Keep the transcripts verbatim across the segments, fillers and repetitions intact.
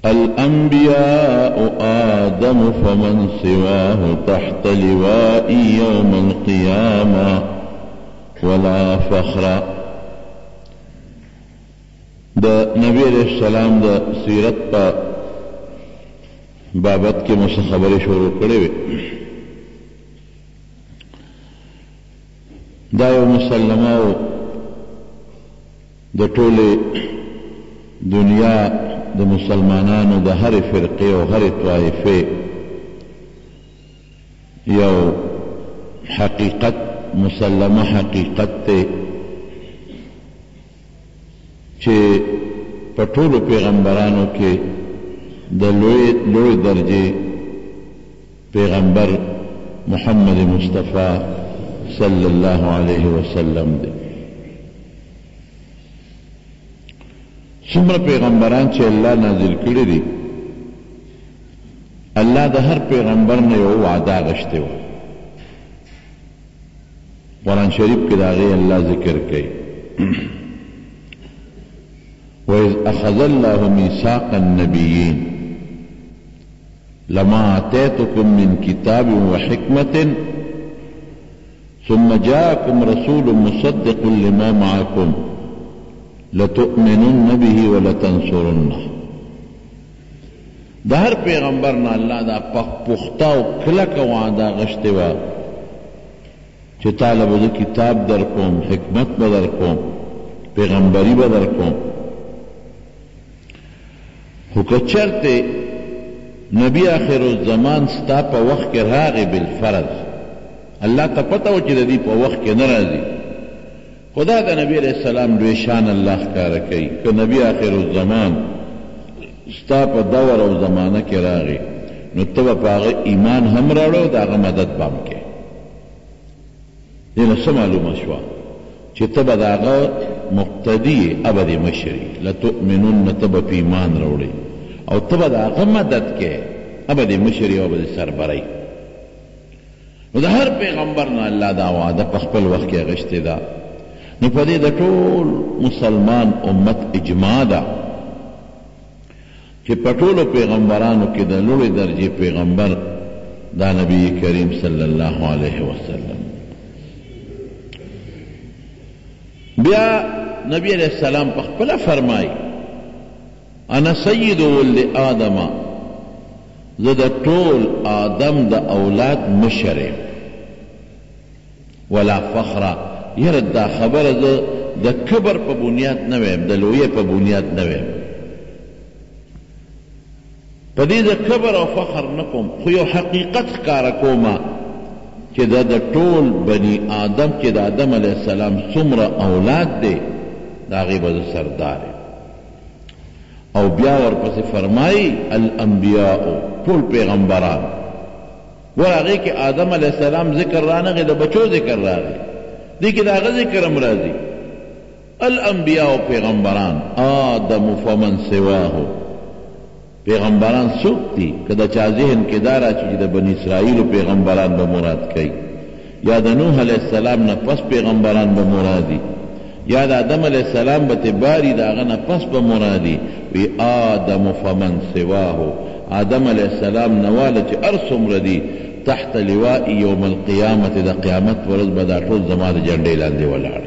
الانبیاء آدم فمن سواه تحت لوائی یوم القیامة ولا فخر. دا نبی علیہ السلام دا سیرت پا بابت کے مجھ سے خبریں شروع کرے ہوئے. دا یو مسلمہ دا ټول دنیا د مسلمانانو د هر فرقه او هر طائفه یو حقیقت مسلمه حقیقت ته چې په ټولو پیغمبرانو کې د لوی لوی درجه پیغمبر محمد مصطفی صلی الله علیه وسلم دی. څومره پیغمبران چې الله نازل کړي دي الله د هر پیغمبر نه یو وعده غشته و. قرآن شریف کې دا غي الله ذکر کوي وَإِذْ أَخَذَ اللَّهُ مِيثَاقَ النَّبِيِّينَ لَمَا آتَيْتُكُم مِّن كِتَابٍ وَحِكْمَةٍ ثُمَّ جَاءَكُمْ رَسُولٌ مُصَدِّقٌ لِّمَا مَعَكُمْ لَتُؤْمِنُنَّ بِهِ وَلَتَنصُرُنَّهُ. د هر پیغمبر نه الله دا پختا او کلک وعده غشته و چې تعالی به کتاب در کوم، حکمت به در کوم، پیغمبري به در کوم. خو که چرته نبی آخر الزمان ستا په وخت کې راغی بالفرض الله ته پته و چې د دې په وخت کې نه راځي، خدا دا نبی علیہ السلام دوی شان اللہ کارا کئی کہ نبی آخر الزمان ستا پا دور او زمانہ کی راغی نو تبا پا آغا ایمان ہم راڑو دا آغا مدد بام کے. دینا سا معلوم شوا چی تبا دا آغا مقتدی ابد مشری لتؤمنون تبا پی ایمان راڑی او تبا دا آغا مدد کے ابد مشری او ابد سربرائی. نو دا ہر پیغمبرنا اللہ دا وعدہ پا خپل وقت کے غشت دا. نو په دې د ټول مسلمان امت اجماع ده چې په ټولو پیغمبرانو کې د لوړې درجې پیغمبر دا نبی کریم صلی الله علیه وسلم. بیا نبی علیہ السلام په خپله فرمایي انا سید ولد آدم، زه د ټول آدم د اولاد مشر یم ولا فخره. یره دا خبره ده د کبر په بنیاد نه ویم، د لویې په بنیاد نه ویم. په دې د کبر او فخر نه کوم، خو یو حقیقت ښکاره کومه چې دا د ټول بني آدم چې د آدم علیه السلام څومره اولاد دی د هغې به زه سردار یم. او بیا ورپسې فرمایي الانبیاء، ټول پیغمبران. ور هغې کې آدم علیه السلام ذکر رانغی، د بچو ذکر راغی، دی که دا غزی کرم رازی الانبیاء پیغمبران آدم فمن سواهو. پیغمبران سوک دی که دا چا ذهن که دارا چی دا بنی اسرائیل پیغمبران بمراد کئی، یا دا نوح علیہ السلام نا پس پیغمبران بمرادی، یا دا آدم علیہ السلام بتباری دا غنا پس بمرادی. وی آدم فمن سواهو، آدم علیہ السلام نوالا چی ارسم ردی تحت لوائی یوم القیامت، دا قیامت ورځ به دا ټول زما د جنډې لاندې ولاړ.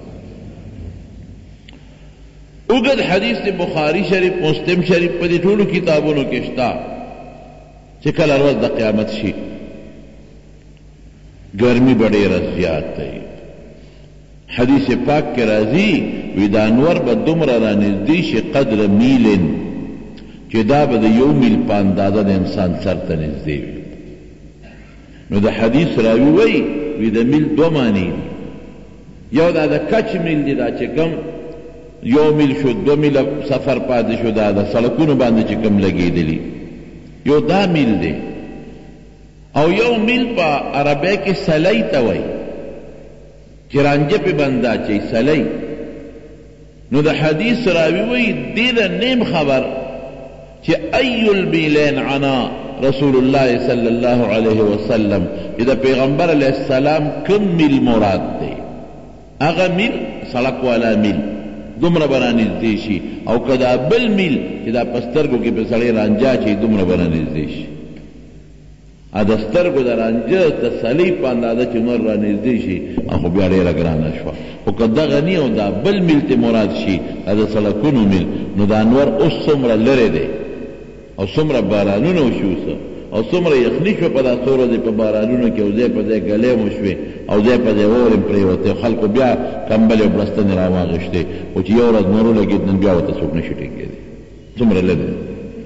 اوږد حدیث د بخاری شریف مسلم شریف په دې ټولو کتابونو کې شته چې کله ورځ د قیامت شي ګرمي به ډېره زیات دی. حدیث پاک کې راځي وی دا انور به دومره رانږدې شي قدر میلن چې دا به د یو میل په اندازه د انسان سر ته نږدې وي. نو د حدیث راوی وی وی د میل دو معنی دی، یو دا د کچ میل دی، دا چې کم یو میل شو دو میل سفر پاتې شو دا د سړکونو باندې چې کم لګېدلی، یو دا میل دی. او یو میل په عربی کې سلی ته وی چې رانجه پې بنده چی سلی. نو د حدیث راوی وی دې د نیم خبر چې ای المیلین عنا رسول الله صلی الله علیه وسلم، چې د پیغمبر علیه السلام کم میل مراد دی، هغه میل سړک والا میل دومره به رانږدې شي او که دا بل میل چې دا په سترګو کې په سړی رانجه اچوي دومره به رانږدې شي ا د سترګو د رانجه تسلي په اندازه چې نور رانږدې شي خو بیا ډېره ګرانه شوه خو که دغه نی او دا بل میل ته مراد شي دا د سړکونو میل نو دا انور اوس څومره لرې دی او څومره بارانونه وشي اوس او څومره یخني شوه په دا څو ورځې په بارانونو کې او ځای په ځای ګلې مو شوې او ځای په ځای واورې م پرېوتې خلکو بیا کمبلې او بړستنې راواغېښتې خو چې یو ورځ نور ولګېد نن بیا ورته څوک نشي ټینګېدی څومره لرې دی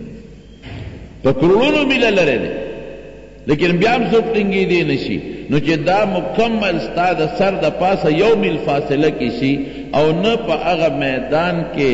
په کروڑونو میله لرې دی لیکن بیا هم څوک ټینګېدی نه شي نو چې دا مکمل ستا د سر د پاسه یو میل فاصله کې شي او نه په هغه میدان کې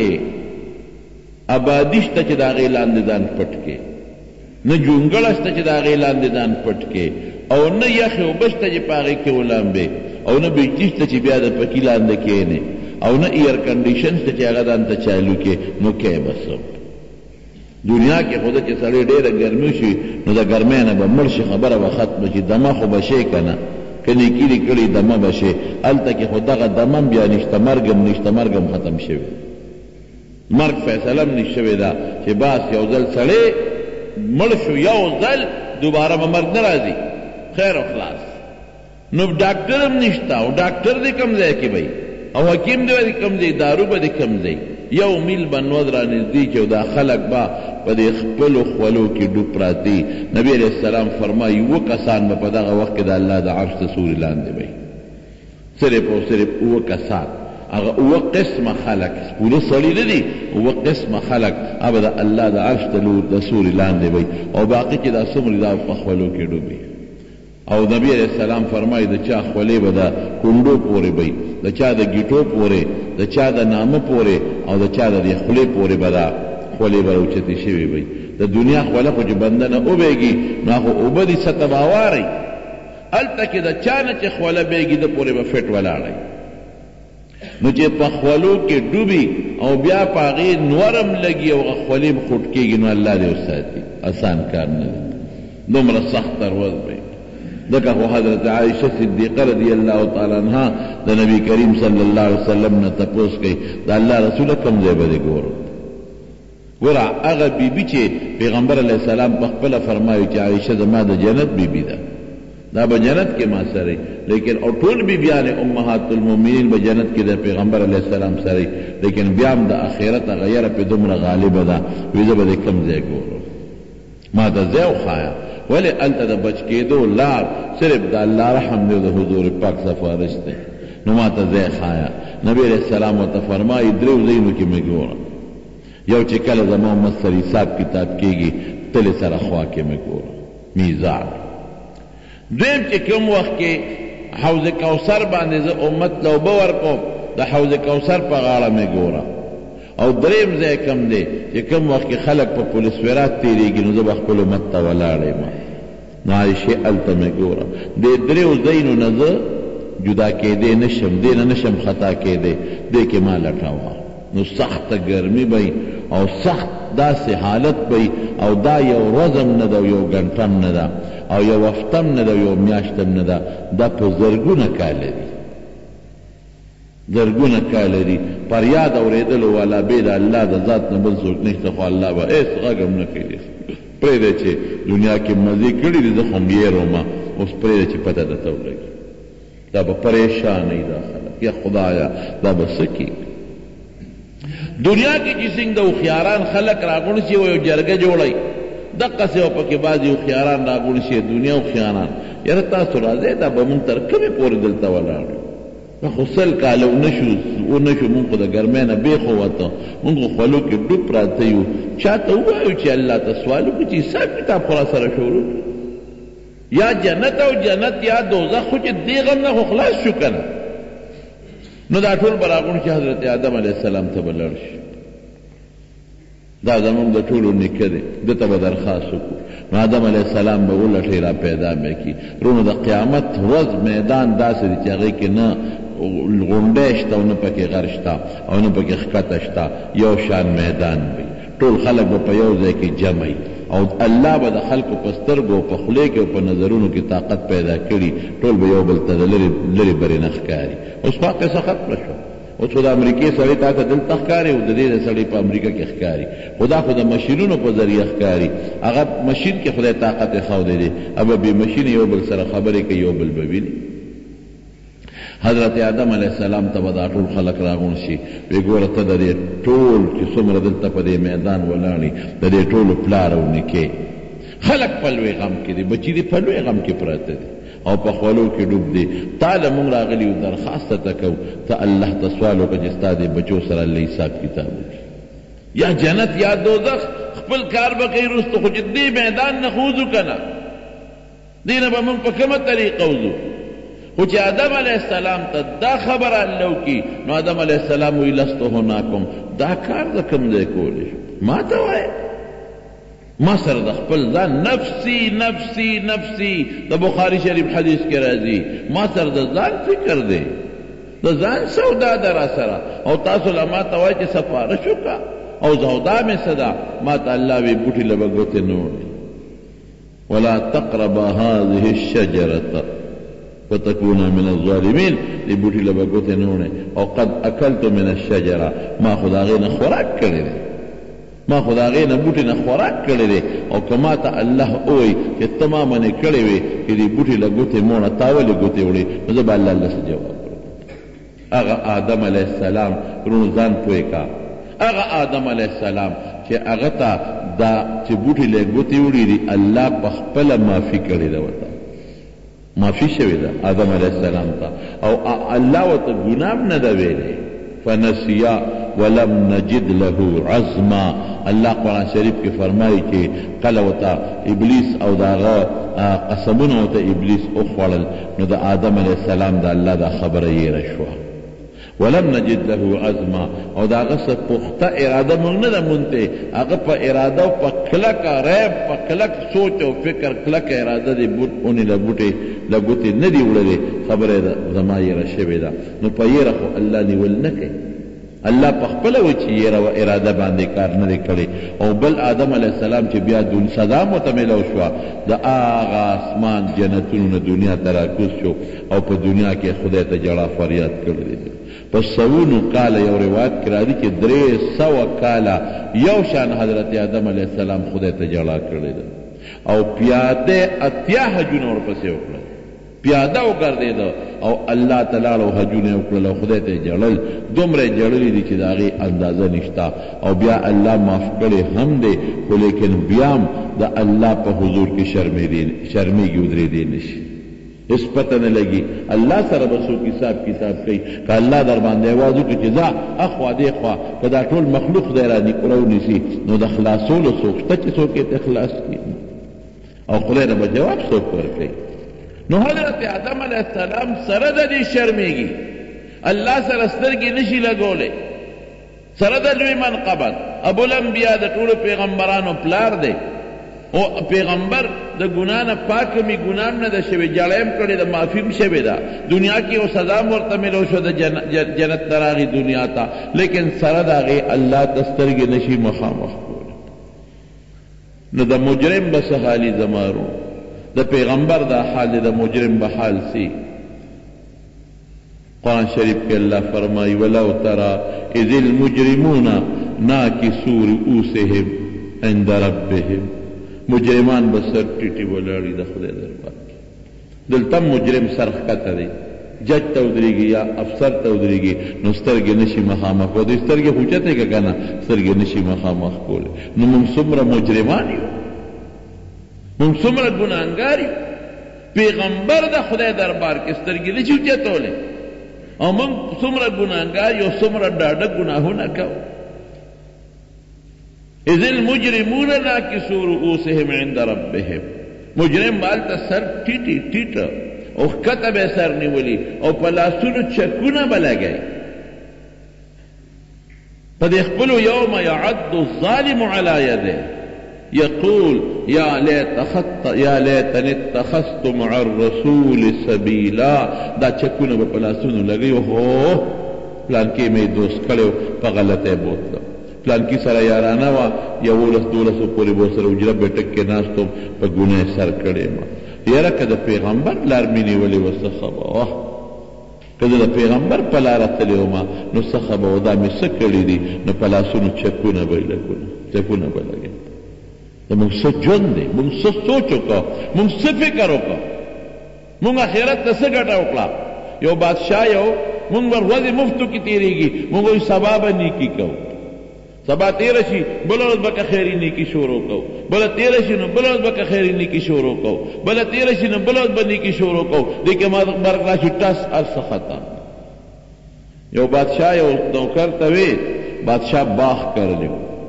آبادي شته چې د هغې لاندې ځان پټ کې نه جونګړه شته چې د هغې لاندې ځان پټ کې او نه یخې اوبه شته چې په هغې کې ولامبې او نه بجلي شته چې بیا د پکي لاندې کښېنې او نه ایر کنډیشن شته چې هغه ځان ته چالو کې نو کې به څه دنیا کې خو ده چې سړی ډېره ګرمي شي نو د ګرمۍ نه به مړ شي خبره به ختمه شي دمه خو به شي که نه که نیکي دې کړي دمه به شي هلته کې خو دغه دمه هم بیا نشته مرګ هم نشته مرګ هم ختم شوی مرګ فیصله هم نشته شوې ده چې باس یو ځل سړی مړ شو یو ځل دوباره به مرګ نه راځي خیر او خلاص نو ډاکټر هم نشته او ډاکټر دې کوم ځای کې وي او حکیم دې کوم ځای دارو به دې کوم ځای یو میل به نود رانږدې چې دا خلک به په دې خپلو خولو کې ډوب پراته نبی علیه السلام فرمایي اووه کسان به په دغه وخت کې د الله د عرش د سوري لاندې وي صرف او صرف اووه کسان هغه اووه قسمه خلک پوره سړي نه دي اووه قسمه خلک هغه د الله د عرش د سوري لاندې وي او باقي چې دا څومره دا په خولو کې ډوبي او نبی علیہ السلام فرمایي د چا خولې به د کونډو پورې وي د چا د ګیټو پورې د چا د نامه پورې او د چا د خولې پورې به دا خولې به راوچتې شوې وي د دنیا خوله خو چې بنده نه وبېږي نو هغه اوبه دي څه تباوارئ هلته کې د چا نه چې خوله بېږي د پورې به فټ ولاړئ نو چې په خولو کې ډوبي او بیا په هغې نورم لګي او هغه خولې به خوټ کېږي نو الله دې وساتي اسان کار نه دی دومره سخته ورځ به ذکر خو حضرت عائشہ صدیقہ رضی اللہ تعالی عنہ د نبی کریم صلی اللہ علیہ وسلم نه تپوس کوي د الله رسول کوم ځای به ګورو ګوره هغه بیبي چې پیغمبر علیه السلام په خپله فرمایي چې عائشہ زما د جنت بیبي ده دا به جنت کې ما سره لیکن او ټول بیبیانې امهات المؤمنین به جنت کې د پیغمبر علیه السلام سره لیکن بیا هم د آخرت هغه یره پې دومره غالبه ده وایي زه به د کوم ځای ګورو ما ته ځای وښایه ولې هلته د بچ کېدو لار صرف د الله رحم دی او د حضور پاک سفارش دی نو ما ته ځای ښایه نبي علیه السلام ورته فرمایي درېو ځایونو کې مې ګوره یو چې کله زما مت سره حساب کتاب کېږي تلې سره خوا کې مې ګوره میزان دویم چې کوم وخت کې حوض کوثر باندې زه امت له اوبه ورکوم د حوض کوثر په غاړه مې ګوره او دریم ځای کم دی چې کوم وخت کې خلک په پولیس ورات تېرېږي نو زه به خپل امت ته ولاړ یم نو عایشې هلته مې ګوره دې دریو ځایونو نه زه جدا کېدی نه شم دې نه نه شم خطا کېدی دې کې ما لټوه نو سخته ګرمي به او سخت داسې حالت به او دا یو ورځ هم نه ده او یو ګنټه هم نه ده او یو هفته هم نه ده او یو میاشت هم نه ده دا په زرګونه کاله دي زرګونه کاله دي پر یاد اورېدلو والا بې د الله د ذات نه بل څوک نشته خو الله به هېڅ غږ هم نه کوي پرېږدی چې دنیا کې مزې کړي دي زه خو هم یېرومه اوس پرېږده چې پته درته ولګي دا به پریشانئ دا خلک یا خدایا دا به څه کېږي دنیا کې چې څنګه د هوښیاران خلک راغونډ شي او یو جرګه جوړئ دقسې او پکې بعضې هوښیاران راغونډ شي دنیا هوښیاران یاره تاسو راځئ دا به مونږ تر کومې پورې دلته ولاړ یو خو سل کاله ونشو ونشو مونږ خو د ګرمۍ نه بېخ ووته مونږ خو خولو کې ډوب پراته یو چا ته ووایو چې الله ته سوال وکړو چې حساب کتاب خو را سره شروع یا جنت او جنت یا دوزخ خو چې دې غم نه خو خلاص شو که نه نو دا ټول به راغونډ چې حضرت آدم علیه السلام ته به لاړ شي دا زموږ د ټولو نیکه دی ده ته به درخواست وکړو نو آدم علیه السلام به ولټوي را پیدا مې کړي رونو د قیامت ورځ میدان داسې دی چې هغې کې نه غونډی شته او نه پکې غر شته او نه پکې ښکته شته یو شان میدان وي ټول خلک به په یو ځای کې جمع او الله به د خلکو په سترګو او په خولې کې او په نظرونو کې طاقت پیدا کړي ټول به یو بل ته د لرې لرې برې نه ښکاري اوس خوا قصه ختمه شوه اوس خو د امریکې سړی تا ته دلته ښکاري او د دې سړی په امریکا کې ښکاري، خدا خو د مشینونو په ذریعه ښکاري. هغه مشین کې خدای طاقت یې ښودی دی، ابه بې مشین یو بل سره خبرې کوي، یو بل به ویني. حضرت آدم علیه السلام ته به دا ټول خلک راغونډ شي، وی ګوره ته د دې ټول چې څومره دلته په دې میدان ولاړې د دې ټولو پلار او نیکې خلک په لوی غم کې دي، بچي دي په لوی غم کې پراته دي او په خولو کې ډوب دي. تا له مونږ راغلي یو درخواست ته کوو، ته الله ته سوال وکړه چې ستا دې بچو سره الله حساب کتاب وکړي، یا جنت یا دوزخ خپل کار به کوي وروسته، خو چې دې میدان نه خو وځو که نه، دې نه به مونږ په کومه طریقه وځو. خو چې آدم علیه السلام ته دا خبره الله وکړي، نو آدم علیه السلام وی لست هناکم، دا کار د کوم ځای کولی شو؟ ما ته وایه، ما سره د خپل ځان نفسی نفسی نفسی د بخاری شریف حدیث کې راځي، ما سره د ځان فکر دی، د ځان سودا ده را سره، او تاسو له ما ته وایي چې سفارش وکړه او سودا مې څه ده؟ ما ته الله وی بوټي له به ګوتې نه وړي، ولا تقربا هذه الشجرة فتكونا من الظالمین، دې بوټي له به ګوتې نه وړي، او قد اکلت من الشجرة، ما خو د هغې نه خوراک کړی دی، ما خو د هغې نه بوټي نه خوراک کړی دی، او که ما ته الله ووایي چې ته ما منې کړی وې چې دې بوټي له ګوتې موړه، تا ولې ګوتې وړې؟ نو زه به الله له څه جواب ورکړم؟ هغه آدم علیه السلام رونو ځان پوه کا، هغه آدم علیه السلام چې هغه ته دا چې بوټي له ګوتې وړي دي، الله په خپله معافي کړې ده، ورته معافي شوې ده آدم علیه السلام ته، او الله ورته ګناه نه ده ویلې. فنسیا ولم نجد له عزما، الله قرآن شریف کې فرمایي چې کله ورته ابلیس او د هغه قسمونه ورته ابلیس وخوړل، نو د آدم علیه السلام د الله دا خبره یېره شوه، ولم نجد له عزما، او د هغه څه پخته اراده موږ نه ده مونته، هغه په اراده او په کلکه ریب، په کلک سوچ او فکر، کلکه اراده دی اونې له بوټې له ګوتې نه دي وړلې، خبره ده زما یېره شوې ده. نو په یېره خو الله نیول نه کوي، الله په خپله وایي چې یېره و اراده باندې کار نه دی کړی. او بل آدم علیه السلام چې بیا سزا مته میلاو شوه، د هغه اسمان جنتونو نه دنیا ته راکوز شو، او په دنیا کې خدای ته جړا فریاد کړی دی. په سوونو کاله یو روایت کې راځي چې درې سوه کاله یو شان حضرت آدم علیه السلام خدای ته جړا کړې ده، او پیاده اتیا حجونه ورپسې وکړل، پیاده وګرځېده او الله تعالی له حجونه وکړل او خدای ته جړل، دومره جړلې دي چې د هغې اندازه نشته. او بیا الله معاف کړی هم دی، خو لیکن بیا هم د الله په حضور کې شرمېږي، ودرېدی نشي، هېڅ پته نه لګي. الله سره به څوک حساب کتاب کوي، که الله در باندې آواز وکړي چې ځه اخوا دې خوا، که دا ټول مخلوق خدای راونیسي، نو د خلاصولو څوک شته چې څوک یې خلاص کړي، او خدای نه به جواب څوک ورکوي. نو حضرت آدم علیه السلام سره د دې شرمېږي، الله سره سترګې نشي لګولی، سره د لوی منقبت، ابوالانبیا د ټولو پیغمبرانو پلار دی، او پیغمبر د ګناه نه پاک می ګناه نه ده شوی، جړه هم کړې ده، معافي هم شوې ده، دنیا کې او سزا هم ورته میلو شو، د جنت ته راغی دنیا ته، لیکن سره د هغې الله ته سترګې نشي مخامخ کولی. نو د مجرم به څه حالي زمارو، د پیغمبر دا حال دی، د مجرم به حال سی. قرآن شریف کې الله فرمایي ولو ترى اذ المجرمون ناکسو رؤوسهم عند ربهم، مجرمان به سر ټیټي ولاړي د خدای دربار کې، دلته مجرم سر ښکته دی، جج ته ودرېږي یا افسر ته ودرېږي، نو سترګې نشي مخامخ کولی، سترګې اوچتې که که نه سترګې نشي مخامخ کولی. نو موږ څومره مجرمان یو، موږ څومره ګناهګار یو، پیغمبر د خدای دربار کې سترګې نشي اوچتولی، او موږ څومره ګناهګار یو، څومره ډاډه ګناهونه کوو. اذ المجرمون ناکسو رؤوسهم عند ربهم، مجرم بالته سر ټیټي ټیټه او ښکته به سر نیولي، او په لاسونو چکونه به لګوي. په دې خپلو یوم یعد الظالم علی یده یقول یا لیتنی اتخذت مع الرسول سبیلا، دا چکونه به په لاسونو لګوي، هو پلانکې مې دوست کړی په غلطۍ بوتلم، پلانکی سره یارانه وه، یولس دولسو پورې به ورسره اجره بیټک کې ناست وم، په ګناه سر کړی ما. یاره که د پیغمبر لار مې نیولې وه څه خبره، که زه د پیغمبر په لاره تللی ومه نو څه خبه و دا مې څه کړي دي نو په لاسونو چکونه به یې لګونه چکونه به لګېد د موږ څه ژوند دی موږ څه سوچ وکړو موږ څه فکر وکړو موږ آخرت ته څه ګټه وکړه یو بادشاه یو موږ به ورځې مفتو کې تېرېږي موږ وایي سبا به نیکي کوو سبا تیره شي بله ورځ به که خیري نیکي شروع کوو بله تیره شي نو بله ورځ به که خیري نیکي شروع کوو بله تیره شي نو بله ورځ به نیکي شروع کوو دې کې مرګ راشي ټس هر څه ختم یو بادشاه یو نوکر ته وی بادشاه باغ کرلی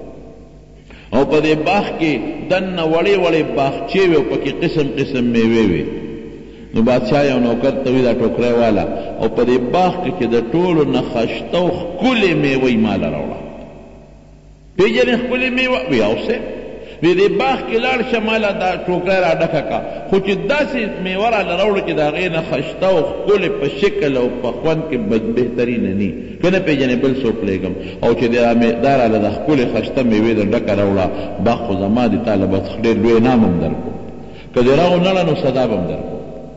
او په دې باغ کې دننه وړې وړې باغچې وې او پکې قسم قسم میوې وې نو بادشاه یو نوکر ته وی دا ټوکری والا او په دې باغ کې چې د ټولو نه ښایسته او ښکلې میوې ماله راوړه پیژنې ښکلې میوه وی اوسې وی دې باغ کې لاړ شه ماله دا ټوکری را ډکه کا خو چې داسې میوه راله راوړه چې د هغې نه ښایسته او ښکلې په شکل او په خوند کې بهترینه نی که نه پیژنې بل څوک لېږم او چې دا راله د ښکلې ښایسته میوې د ډکه راوړه باغ خو زما دي تا له به ډېر لوی انعام هم درکړو که دې راونړه نو سزا به هم درکړو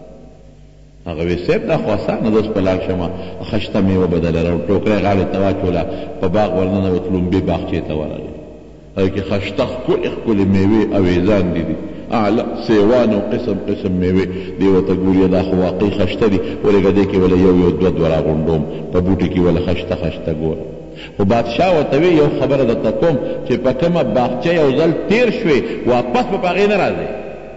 هغه وی صاحب دا خو اسانه ده اوس په لاړ شمه ښایسته میوه به دله راوړ ټوکری غاړې ته واچوله په باغ ورننوت لومبې باغچې ته ورغی هغې کې ښایسته ښکلې ښکلې میوې اویزان دي دي اعلی سیوان او قسم قسم میوې دې ورته ګوري دا خو واقعي ښایسته دي ولېږه دې کې وله یو یو دوه دوه راغونډوم په بوټي کې وله ښایسته ښایسته ګوره خو بادشاه ورته وی یو خبره درته کوم چې په کومه باغچه یو ځل تېر شوې واپس به په هغې نه راځې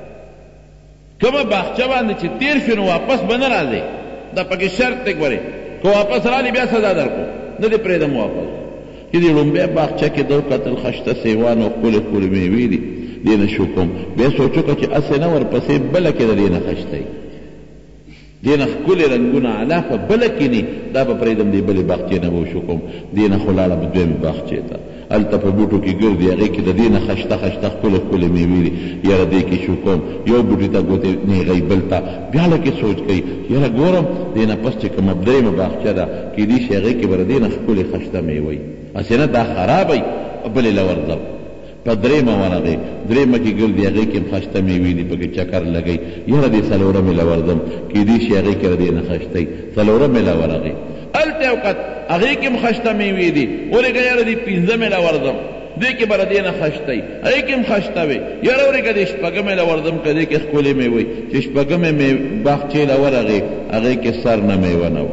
کومه باغچه باندې چې تېر شو نو واپس به نه راځې دا پکې شرط دی ګورې که واپس رالې بیا سزا درکړو نه دې پرېږدم واپس چې دې لومبۍ باغچه کې دو کتل ښایسته سیوان او ښکلې ښکلې میوې دي دې نه شو کوم بیا سوچ وکړه چې هسې نه ورپسې بله کې د دې نه ښایسته دې نه ښکلې رنګونه علا په بله کې ني دا به پرېږدم دې بلې باغچې نه به وشو کوم دې نه خو لاړه به دویمې باغچې ته هلته په بوټو کې ګرځي هغې کې د دې نه ښایسته ښایسته ښکلې ښکلې میوې دي یاره دې کې شو کوم یو بوټي ته ګوتې نیغی بل ته بیا لکې سوچ کوي یاره ګورم دې نه پس چې کومه درېیمه باغچه ده کیدای شي هغې کې به د دې نه ښکلې ښایسته میوې هسې نه دا خرابوي بلې له ورځم په درېیمه ورغې درېیمه کې ګرځي هغې کې هم ښایسته میوې دي پکې چکر لګوي یاره دې څلورمې له ورځم کیدای شي هغې کې د دې نه ښایسته وي څلورمې له ورغې هلته یو وخت هغې کې هم ښایسته میوې دي ورېږه یاره دې پنځمې له ورځم دې کې به د دې نه ښایسته وي هغې کې هم ښایسته وي یاره ورېږه دې شپږمې له ورځم که دې کې ښکلې میوې چې شپږمې باغچې له ورغې هغې کې سر نه میوه نه وه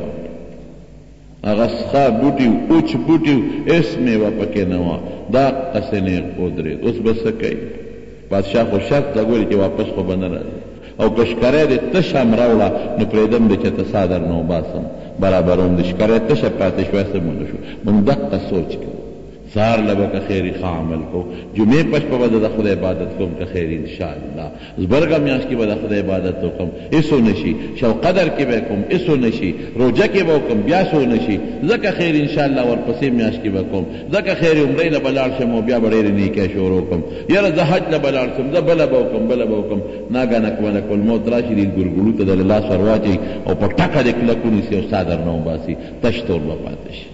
هغه څخه بوټي اوچ بوټي هېڅ میوه پکې نه وه دا قسې نیغ ودرېد اوس به څه کوي بادشاه خو شرط لګولي چې واپس خو به نه راځي او که ښکری دې تشه هم راوړه نو پرېږدم دې چې ته سا در نه وباسم برابروم د ښکری تشه پاتې شوی څه مونه شو موږ دقه سوچ کوو سهار له به که خیري ښه عمل کوو جمعې په شپه به د خدای عبادت کوم که خیري انشاءالله زبرګه میاشت کې به د خدای عبادت وکړم هېڅ نه شي شب قدر کې به کوم هېڅ نه شي روژه کې به وکړم بیا څه نه شي ځکه خیر انشاءالله ورپسې میاشت کې به کوم ځکه خیر عمرې له به لاړ شم او بیا به ډېرې نیکۍ شروع کړم یاره زه حج له به لاړ شم زه بله به وکړم بله به وکړم ناګانه ملک الموت راشي دې ګورګړو ته د لاس ور واچوي او په ټکه دې کلک ونیسي او سا در نه وباسي تش تور به پاتې شي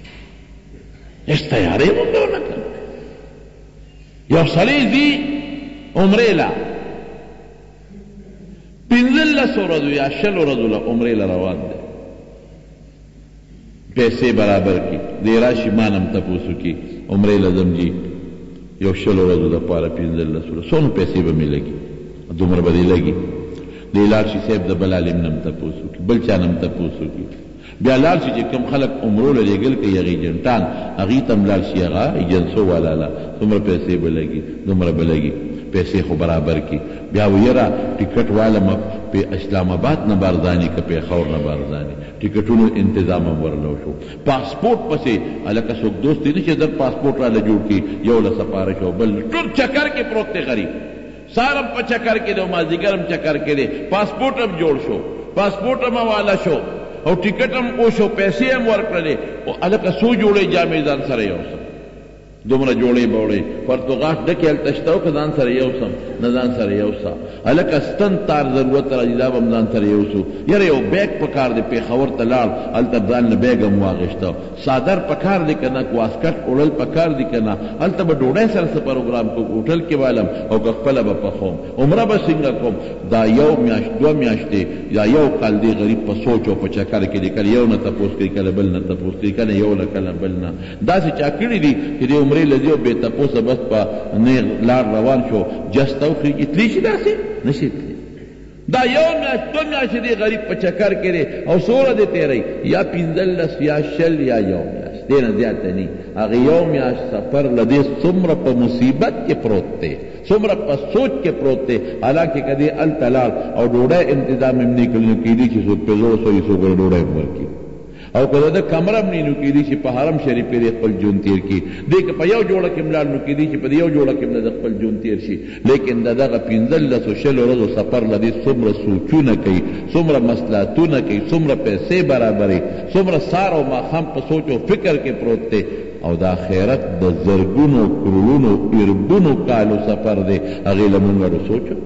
هېڅ تیارې مونږ ونه کړم یو سړی ځي عمرې له پنځلسو ورځو یا شلو ورځو له عمرې له روان دی پیسې برابر کړي دی راشي ما نه هم تپوس وکړي عمرې له ځم جي یو شلو ورځو دپاره پنځلس ورځو څومره پیسې به مې لګي دومره به دې لګي دی لاړ شي صاحب د بل عالم نه هم تپوس وکړي بل چا نه هم تپوس وکړي بیا لاړ شي چې کوم خلک عمرو له لېږل کوي هغې جنټان هغې ته هم لاړ شي هغه ایجنسو والا له څومره پیسې به لګي دومره به لګي پیسې خو برابر کړي بیا ویره ټیکټ والا په اسلام آباد نه بارځاني که پېښور نه بارځاني ټیکټونو انتظام هم ورله وشو پاسپورټ پسې هلکه څوک دوست دی نه چې در پاسپورټ راله جوړ کړي یو له سپارش او بل ټول چکر کې پروت دی غریب سهار هم په چکر کې دی او مازدیګر هم چکر کې دی پاسپورټ هم جوړ شو پاسپورټ هم حواله شو او ټیکټ هم وشو پیسې هم ورکړلې او هلکه څو جوړې جامې ځان سره یوسه دومره جوړې بوړې پرتوغاش ډکې هلته شته و که ځان سره یوسم نه ځان سره یوسه هلکه ستن تار ضرورت راځي دا به هم ځان سره یوسو یاره یو بیګ پکار دی پېښور ته لاړ هلته ځان له بیګ هم واخېسته څادر پکار دی که نه واسکټ وړل پکار دی که نه هلته به ډوډۍ سره څه پروګرام کوم هوټل کې والم او که خپله به پخوم عمره به څنګه کوم دا یو میاشت دوه میاشتې یا یو کال دی غریب په سوچ او په چکر کې دی کله یو نه تپوس کوي کله بل نه تپوس کوي کله یو نه کله بل نه داسې چا کړي دي چې د عمرې لذي او بې تپوسه بس په نیغ لار روان شو جسته وخېږي تلی شي داسې نشي تلی دا یو میاشت دو میاشتې دی غریب په چکر کې دی او څومره دی تېروي یا پنځلس یا شل یا یو میاشت دې نه زیاته نه هغه یو میاشت سفر له دې څومره په مصیبت کې پروت دی څومره په سوچ کې پروت دی حالانکې که دې هلته لاړ او ډوډۍ انتظام هم نه کړي نو کېدي چې څوک پې زړه سوي څوک ډوډۍ هم ورکړي او که د ده کمره هم نه نو کېدي چې په حرم شریف کې خپل ژوند تېر کړي دی که په یو جوړه کې هم لاړ نو کېدي چې په یو جوړه کې هم د خپل ژوند تېر شي لیکن د دغه پنځلسو شلو ورځو سفر له دې څومره سوچونه کوي څومره مصلحتونه کوي څومره پیسې برابرې څومره سار او ماښام په سوچ او فکر کې پروت دی او د آخرت د زرګونو کرولونو اربونو کالو سفر دی هغې له مونږ ډو سوچو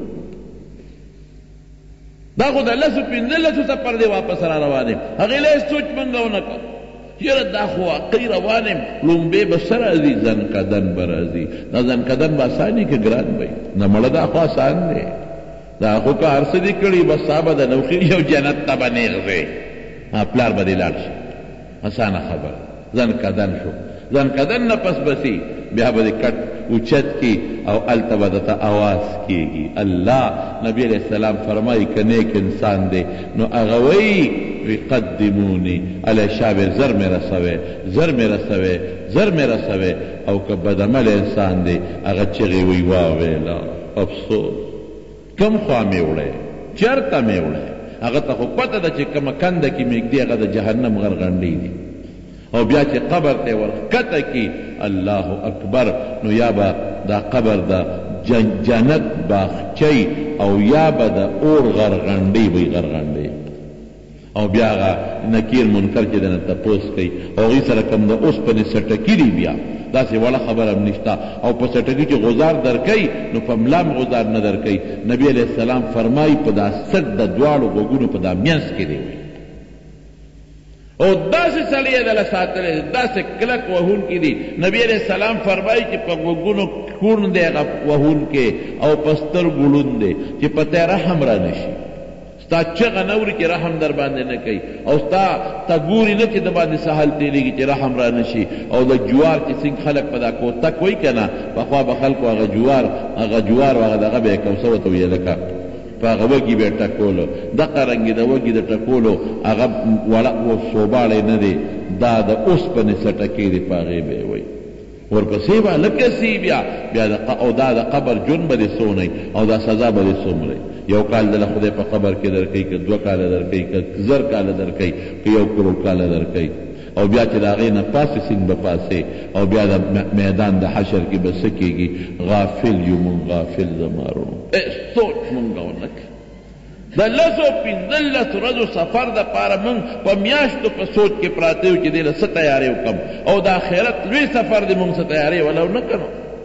دا خو د لسو پنځلسو سفر دی واپس را روان یم هغې له یې سوچ مونږ ونه کړ یاره دا خو واقعي روان یم لومبې به څه راځي زنکدن به راځي دا زنکدن به اساني که ګران به نه مړه دا خو اسان دی دا خو که هر څه دي کړي بس سا به د نوخېږي او جنت ته به نیغ ځې پلار به دې لاړ شي اسانه خبره زنکدن شو زنکدن نه پس بسی بیا به دې کټ اوچت کی او هلته به درته اواز کېږي الله نبی علیہ السلام فرمایي که نیک انسان دی نو هغه وایي وی قدمونی علی شابر زر مې رسوی زر مې رسوی زر مې رسوی او که بدعمل انسان دی هغه چغې وی واویله افسوس کم خوا مې وړی چېرته مې وړی هغه ته خو پته ده چې کومه کنده کې مېږدي هغه د جهنم غرغنډې دي او بیا چې قبر ته ورښکته کی الله اکبر نو یا به دا قبر د جنت باغچی او یا به د اور غرغنډې وي غرغنډې او بیا هغه نکیر منکر چې دنه تپوس کوي او هغې سره کوم د اوسپنې سټکي دي بیا داسې وړه خبره هم نشته او په سټکي کې غزار درکوي نو په ملا هم غزار نه درکوي نبي علیه السلام فرمایي په دا سټ د دواړو غوږونو په دا منځ کې دی او داسې سړی یې دله ساتلی داسې کلک وهونکي دي نبي علیه السلام فرمایي چې په غوږونو کوڼ دی هغه وهونکی او په سترګو ړوند دی چې په ته رحم را نه شي ستا چغه نه اوري چې رحم در باندې نه کوي او ستا ته ګوري نه چې د باندې سهل تېرېږي چې رحم را نه شي او د جوار چې څنګه خلک په دا کوتک وایي که نه پخوا به خلکو هغه جوار هغه جوار هغه دغه به یې کوسه ورته ویې لکه په هغه وږي به یې ټکولو دقه رنګې د وږي د ټکولو هغه وړه سوباړی نه دی دا د اوسپنې سټکې دی په هغې به یې وایي ورپسې به لکه سي بیا بیا او دا د قبر جون به دې څونه او دا سزا به دې څومره یو کال دله خدای په قبر کې درکوي که دوه کاله درکوي که زر کاله درکوي که یو کروڑ کاله درکوي او بیا چې د هغې نه پاسې سینګ به پاسې او بیا د میدان د حشر کې به څه کېږي غافل یو مونږ غافل زمارونو سوچ مونږ ونه کړي د لسو پنځلس ورځو سفر دپاره مونږ په میاشتو په سوچ کې پراته یو چې دې له څه تیارې وکړم او د آخرت لوی سفر دی مونږ څه تیارې ولا ونه کړو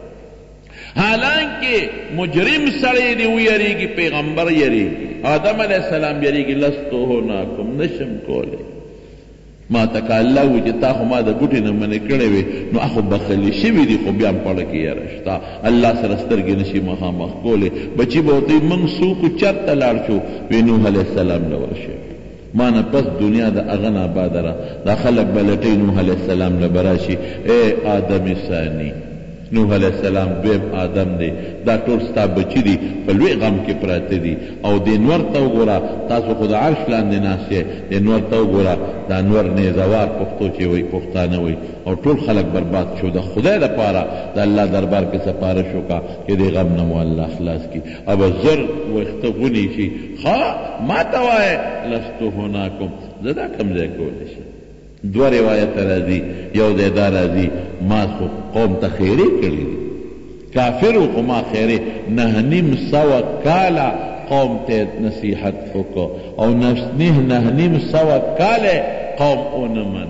حالانکه مجرم سړی دی ویریږي پیغمبر یریږي آدم علیه السلام یریږي لستو هناکم نشم کولی ما ته که الله وي چې تا خو ما د بوټې نه منې کړی وې نو هغه بخلي شوي دي خو بیا هم پړه کې یاره شته الله سره سترګې نشي مخامخ کولی بچي به ورته وي موږ څوکو چېرته لاړ شو وی نوح علیه السلام له ورشي ما نه پس دنیا د هغه نه آباده را دا خلک به لټوي نوح علیه السلام له به راشي ای آدم ثاني نوح علیہ السلام دویم آدم دی دا ټول ستا بچی دي په لوی غم کې پراته دي او د انور ته وګوره تاسو خو د عرش لاندې ناست یې د انور ته وګوره د انور نیزوار پښتو چې وایي پښتانه وایي او ټول خلک برباد شو د خدای دپاره د الله دربار کې سپارش وکړه چې د غم نه مو الله خلاص کړي او زر ویښته غوني شي ښه ما ته وایه لستو هناکم زه دا کوم ځای کولی شم دو روایت راځي یو ځای دا راځي ما خو قوم ته خیرې کړي دي کافر خو ما خیرې نه نیم سوه کاله قوم ته نصیحت وکړو او نه نیم سوه کاله قوم ونه منه نو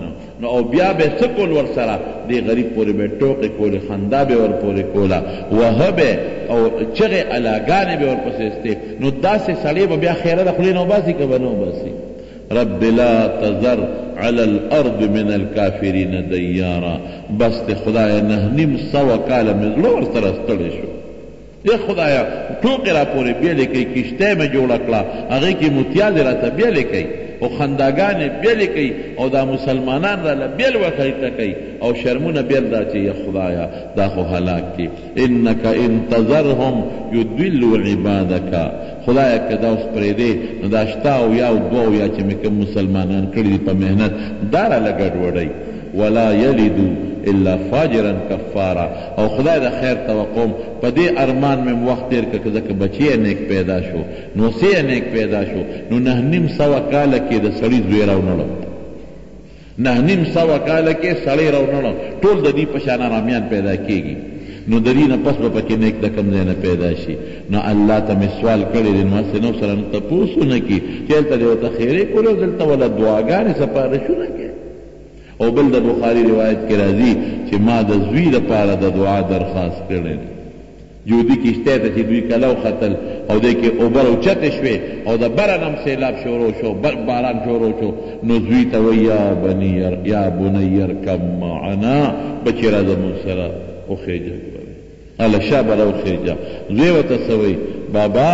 نو او بیا به څه کول ورسره دې غریب پورې به ټوکې کولې خندا به ور پورې کوله وهه به او چغې الاګانې به ورپسې استې نو داسې سړی به بیا خیره د خولې نه وباسي که به نه وباسي رب لا تذر على الارض من الكافرین دیارا بس د خدای نه نیم سوه کاله مې زړه ورسره ستړی شو ای خدایا ټوکې را پورې بیلې کوي کشتۍ مې جوړه کړه هغې کې متیازې راته بیلې کوي او خنداګانې بیلې کوي او دا مسلمانان راله بیل ورته کوي او شرمونه بیل دا چې یا خدایا دا خو هلاک کړي انک ان تذرهم یضلوا عبادک خدایا که دا اوس پرېږدې نو دا شته او یا او دوه او یا چې مې کوم مسلمانان کړي دي په محنت دا راله ګډوډوي ولا یلدو الا فاجرا کفارا او خدای د خیر توقع په دې ارمان مې وخت تیر کړ ځکه بچی نیک پیدا شو نو سی نیک پیدا شو نو نه نیم سوه کاله کې د سړي زوی راونړو نه نیم سوه کاله کې سړی راونړو ټول د دې په شان ارامیان پیدا کېږي نو د دې نه پس به پکې نیک د کوم ځای نه پیدا شي نو الله ته مې سوال کړی دی نو هسې نو سره نو تپوس ونه کړي چې هلته دې ورته خیرې کولې او دلته وله دعاګانې سپارښونه کوي او بل د بخاری روایت کې راځي چې ما د زوی لپاره د دعا درخواست کړی جودي کشتۍ ته چې دوی کله وختل او دی کې اوبه راوچتې شوې او د بره نه هم سیلاب شروع شو باران شروع شو نو زوی ته وایي یا بني یا بنی ارکب معنا بچې را زموږ سره وخیجه هله شا به راوخیجه زوی ورته څه وایي بابا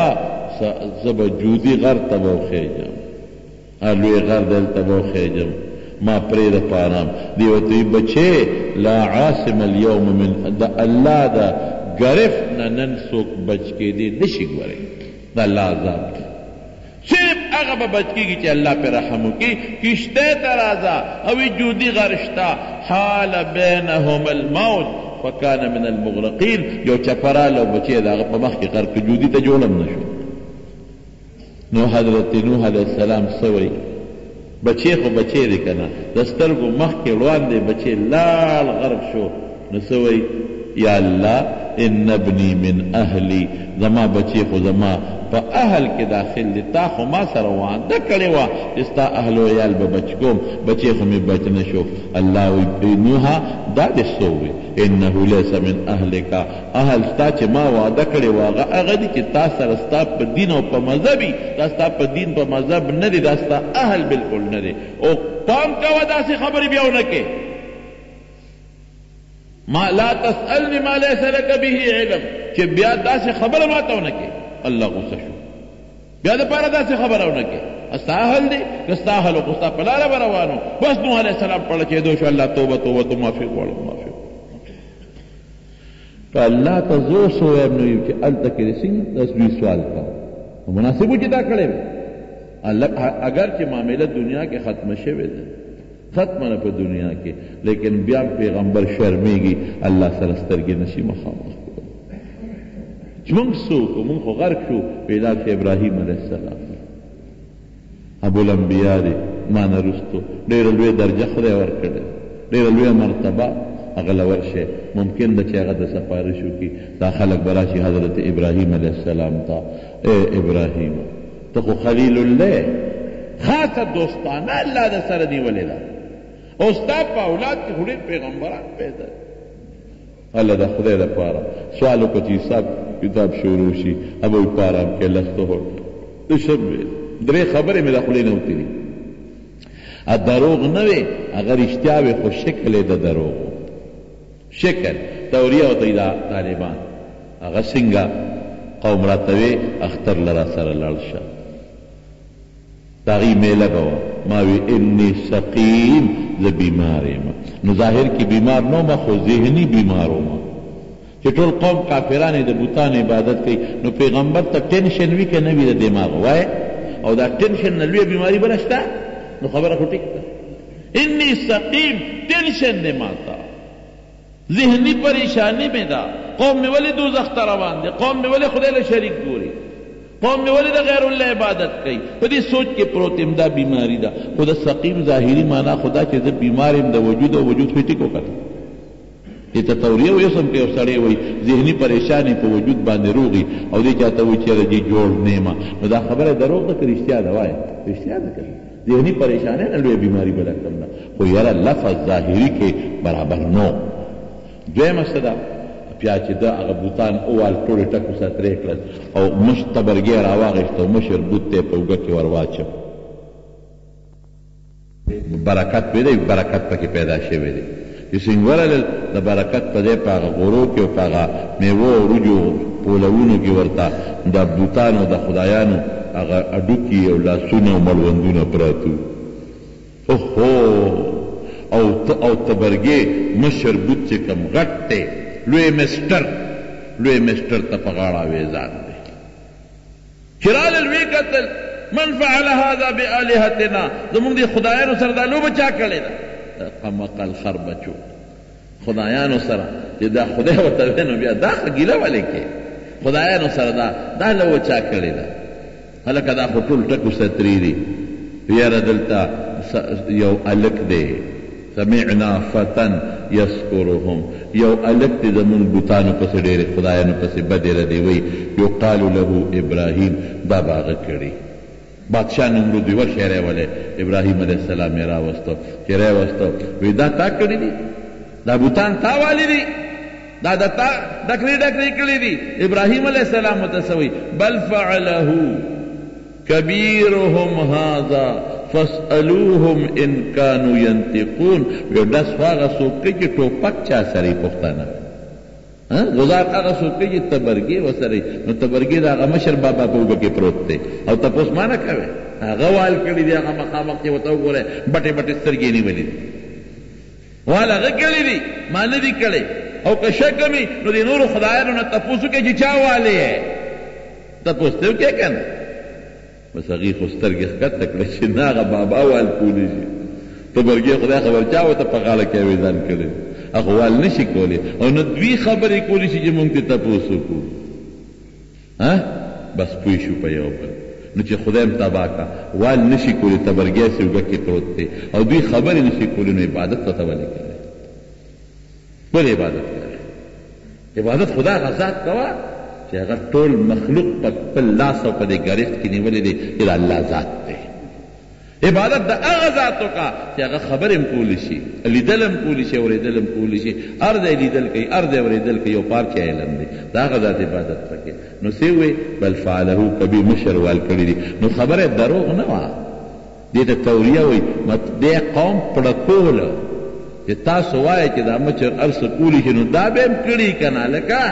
زه به جودي غر ته به وخیجم لوی غر دلته به وخیجم ما پرید پارام دیوتی بچے لا عاصم اليوم من دا اللہ دا گرفت نا نن سوک بچ کے دی نشی گورے دا اللہ عذاب کی صرف اغا بچ کی چی اللہ پہ رحمو کی کشتے ترازا اوی جودی غرشتا حال بینہم الموت فکان من المغرقین یو چپرا لو بچے دا اغا پا مخ کی غرق جودی تا جولم نشو نو حضرت نوح علیہ السلام سوئی بچے خو بچے دی کنا دسترگو مخ کے روان دے بچے لال غرق شو نسوئی یا اللہ ان ابنی من اہلی زما بچے خو زما پا اہل کے داخل دی تا خو ما سر وان دکڑے وا جستا اہل و عیال با بچ کوم بچے خو میں بچ نشو اللہ نوحا دا دے سوئی انہو لیسا من اہل کا اہل ستا چے ما وا دکڑے واغا اغدی چے تا سر ستا پا دین و پا مذہبی دا ستا پا دین پا مذہب ندی دا ستا اہل بالکل ندی او پام کا ودا سی خبری بیاو نکے ما لا تسألنی ما لیسا لکا بھی علم چے بیا دا سی خبر ماتاو نکے اللہ غصہ شو بیا دا پارا دا سی خبر آو نکے استا اہل دی کستا اہل و کستا پلالا بروانو بس نوح علیہ السلام پڑھ چے دوشو اللہ توبہ توبہ تو معافی قوالو معافی فاللہ تا زور سویا ابنویو چے علتا کری سنگ تسوی سوال کا مناسبو چی دا کڑے اگر چے معاملہ دنیا کے ختم شوے دے ختم نہ پہ دنیا کے لیکن بیا پیغمبر شرمے گی اللہ سرسترگی نشی مخامخ منگ سو کو منگ خو غرق شو پیدا کہ ابراہیم علیہ السلام ابو الانبیاء دے مانا رستو دیر الوی درجہ خدای ورکڑے دیر الوی مرتبہ اغل ورشے ممکن دا چی اغد سفارشو کی دا خلق براشی حضرت ابراہیم علیہ السلام تا اے ابراہیم تو خو خلیل اللہ خاص دوستانہ اللہ دا سردی ولیدہ استاد پا اولاد کی خودی پیغمبران پیدا اللہ دا خدای دا پارا سوالو کو چی سب کتاب شروع شی اب اوی پارا کے لستو ہو تو شب درے خبری میں دا خلی نوتی دی دروغ نوے اگر اشتیاوی خو شکل دا دروغ شکل توریہ و تیدا طالبان اگر سنگا قوم راتوی اختر لرا سر لڑشا تاغی میں لگوا ماوی انی سقیم ز بیماری ما نو ظاہر کی بیمار نو ما خو ذہنی بیمارو ما چی ټول قوم کافرانی دا بوتان عبادت کئی نو پیغمبر تا ٹینشن وی که نوی دا دماغ وائے او دا ٹینشن نلوی بیماری برشتا نو خبر اکو ٹکتا انی سقیم ٹینشن دے ماتا ذہنی پریشانی میں دا قوم میں ولی دوزخ روان دے قوم میں ولی خدای شریک گوری قوم میں ولی دا غیر اللہ عبادت کئی پدی سوچ کے پروتیم دا بیماری دا خدا سقیم ظاہری مانا خدا چیز بیماریم دا وجود و وجود خیٹی کو کرتا یہ تطوریہ ہوئی سم کے سڑے ہوئی ذہنی پریشانی پا وجود باندے روغی او دی چاہتا ہوئی چیرہ جی جوڑ نیما نو دا خبر ہے دروغ دا کر اشتیاد ہوئے اشتیاد کر ذهنی پریشانی نه لوی بیماری بله کم نه خو یاره لفظ ظاهري کې برابر نو. دویمه څه ده بیا چې ده هغه بوتان اووال ټولې ټکو سره ترې کړل او مش تبرګی یې راواغېست او مشر بوت ته یې په اوږه کې ور واچو. برکت پې دی برکت پکې پیدا شوی دی چې څنګه ورغلل د برکت په ځای په هغه غورو کې او په هغه میوو او وریجو پولونو کې ورته د بوتانو د خدایانو هغه اډوکي او لاسونه او مړوندونه پراته اوهو او او تبرګې مشر بوت چې کوم غټ دی لوی مسټر لوی مسټر ته په غاړه ویزان دی چې رالل ویې کتل من فعل هذا بآلهتنا زمونږ دې خدایانو سره دا لوبه چا کړې ده قمقل خر بچو خدایانو سره چې دا خدای ورته وی نو بیا دا ګیله ولې کې خدایانو سره دا دا لوبه چا کړې ده هلکه دا خو ټول ټکو ستري دي یاره دلته یو الک دی سمعنا فتن یذکرهم یو الک دی زمونږ بوتانو پسې ډېرې خدایانو پسې بدې ردې وی یقال له ابراهیم دا به هغه کړي بادشاہ نمرود وی ورشه راولې ابراهیم علیه السلام یې راوستو چې راوستو وی دا تا کړي دي دا بوتان تا والی دي دا د تا ډکرې ډکرې کړي دي ابراهیم علیه السلام ورته څه وی بل فعله کبیرهم هذا فاسألوهم ان كانوا ينطقون یو داس هغه څوک چې ټوپک چا سره پښتانه غزار هغه څوک چې تبرګي وسره نو تبرګي دا هغه مشر بابا په وګه کې پروت دی او تاسو ما نه کوي هغه وال کړي دی هغه مخامخ کې وته وګوره بټه بټه سترګې نیولې دي وال هغه کړي دي ما نه دي کړي او که شک می نو دي نور خدایانو نه تاسو کې چې چا والي تاسو ته کې کنه بس هغې خو سترګې ښکته کړه چې نه هغه بابا وال کولی شي تبرګي خدای خبر چا ورته په غاړه کې اویزان کړی هغه وال نشي کولی او نه دوی خبرې کولی شي چې مونږ ته تپوس وکړو ها بس پوه شو په یو بل نو چې خدای م تباه کا وال نشي کولی تبرګی سې اوږه کې پروت دی او دوی خبرې نشي کولی نو عبادت ورته ولې کوي ولې عبادت کوي عبادت خدا هغه ذات کوه چې هغه ټول مخلوق په خپل لاس او په دې ګرفت کې نیولې دی چې د الله ذات دی عبادت د هغه ذات وکړه چې هغه خبرې هم کولی شي لیدل هم کولی شي اورېدل هم کولی شي هر ځای لیدل کوي هر ځای اورېدل کوي یو پار کې علم دی د هغه ذات عبادت پکې نو څه وی بل فعله کبیر مشر وال کړي دي نو خبره دروغ نه وه دې ته توریه وایي دې قوم پړکوله چې تاسو وایئ چې دا مشر هر څه کولی شي نو دا به هم کړي که نه لکه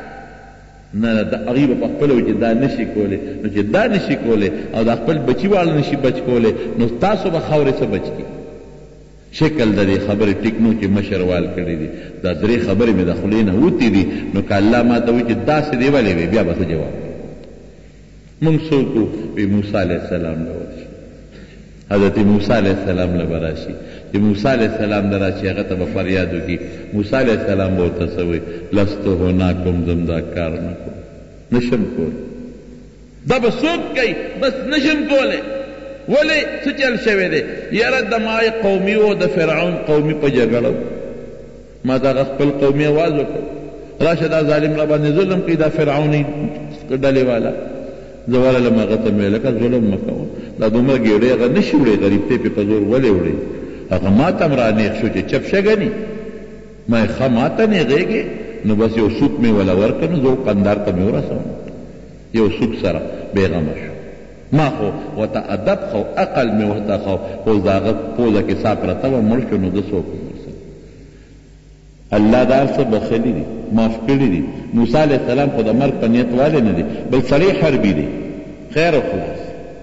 نه د هغې به په خپله وي چې دا نشي کولی نو چې دا نشي کولی او دا خپل بچي واړه نشي بچ کولی نو تاسو به خاورې څه بچ کړي شکل د دې خبرې ټیک نو چې مشر وال کړي دي دا درې خبرې مې د خولې نه وتې دي نو که الله ما ته وایي چې داسې دی ولې وي بیا به څه جواب مونږ څوک وي موسی علیه السلام له ورشي حضرت موسی علیه السلام له به راشي چې موسی علیه السلام له راشي هغه ته به فریاد وکړي موسی علیه السلام به ورته څه وایي لستو هناکم زم دا کار نه کوم نشم کولی دا به څوک کوي بس نشم کولی ولې څه چل شوی دی یاره د مای قومي و د فرعون قومي په جګړه ما د هغه خپل قومي اواز وکړ راشه دا ظالم را باندې ظلم کوي دا فرعوني ډلې والا زه ورغلم هغه ته مې ویل لکه ظلم مه کوه دا دومره ګېډۍ هغه نه شي وړی غریب تی پې په زور ولې وړی هغه ما ته هم رانیغ شو چې چپ شه ګني ما یې ښه ما ته نیغېږې نو بس یو سوک مې وله ورکړ نو زه قندار ته مې ورسوم یو سوک سره بېغمه شو ما خو ورته ادب خو عقل مې ورته خو خو د هغه پوزه کې سا پرته وه مړ شو نو ده څوک ورسره الله دا هر څه بخلي دي معاف کړي دي موسی علیه السلام خو د مرګ په نیت والی نه دی بل سړی حربي دی خیر و خلاص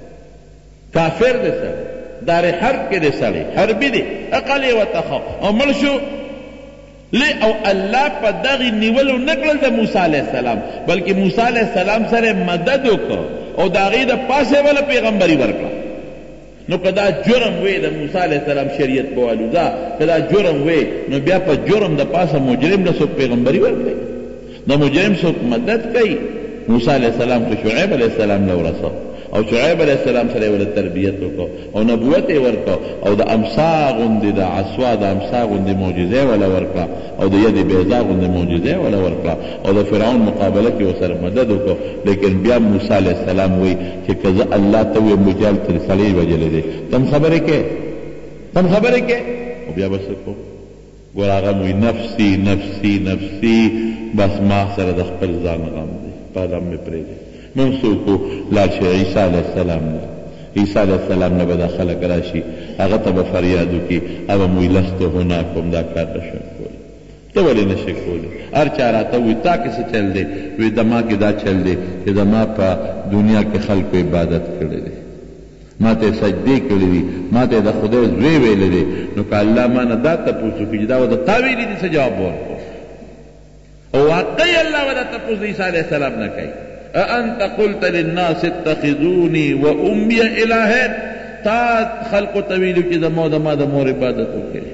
کافر دی سړی دار حرب کې دی سړی حربي دی عقل یې ورته خو او مړ شو لی او الله په دغې نیولو نه کړل د موسی علیه السلام بلکې موسی علیه السلام سره مدد وکړ او د هغې د پاسه وله پیغمبري ورکړه نو که دا جرم وی د موسی علیه السلام شریعت په والوده که دا جرم وی نو بیا په جرم د پاسه مجرم له څوک پیغمبري ورکړي د مجرم څوک مدد کوي موسی علیه السلام خو شعیب علیه السلام له ورسو او شعیب علیہ السلام سره ول تربیت وکړو او نبوت یې ورکړو او د امسا غوندې د عصوا د امسا غوندې معجزې ولا ورکړه او د ید بیضا غوندې معجزې ولا ورکړه او د فرعون مقابله کې ورسره مدد وکړو. لیکن بیا موسی علیہ السلام وایي چې که زه الله ته ویم مجال تر سړی وجلی دی تم خبرې کې تم خبرې کې او بیا به څه کوو. ګور هغه وایي نفسي نفسي نفسي بس ما سره د خپل ځان غم دی په غم مې پرېږدي. موږ څوک لاړ شي عیسی علیه السلام نه عیسی علیه السلام نه به دا خلک راشي هغه ته به فریاد وکړي هغه به وایي لستو هناکم دا کار نه شم کولی. ته ولې نه شې کولی؟ هر چا راته وایي تا کې څه چل دی؟ وایي زما کې دا چل دی چې زما په دنیا کې خلکو عبادت کړی دی ما ته سجدې کړي دي ما ته د خدای زوی ویلی دی نو که الله ما نه دا تپوس وکړي چې دا به د تا ویلي دي څه جواب به ورکړو؟ او واقعي الله به دا تپوس د عیسی علیه السلام نه کوي. اانت قلت للناس اتخذوني وامي الهين تا خلقو ته ویلو چې زما د ما د مور عبادت وکړي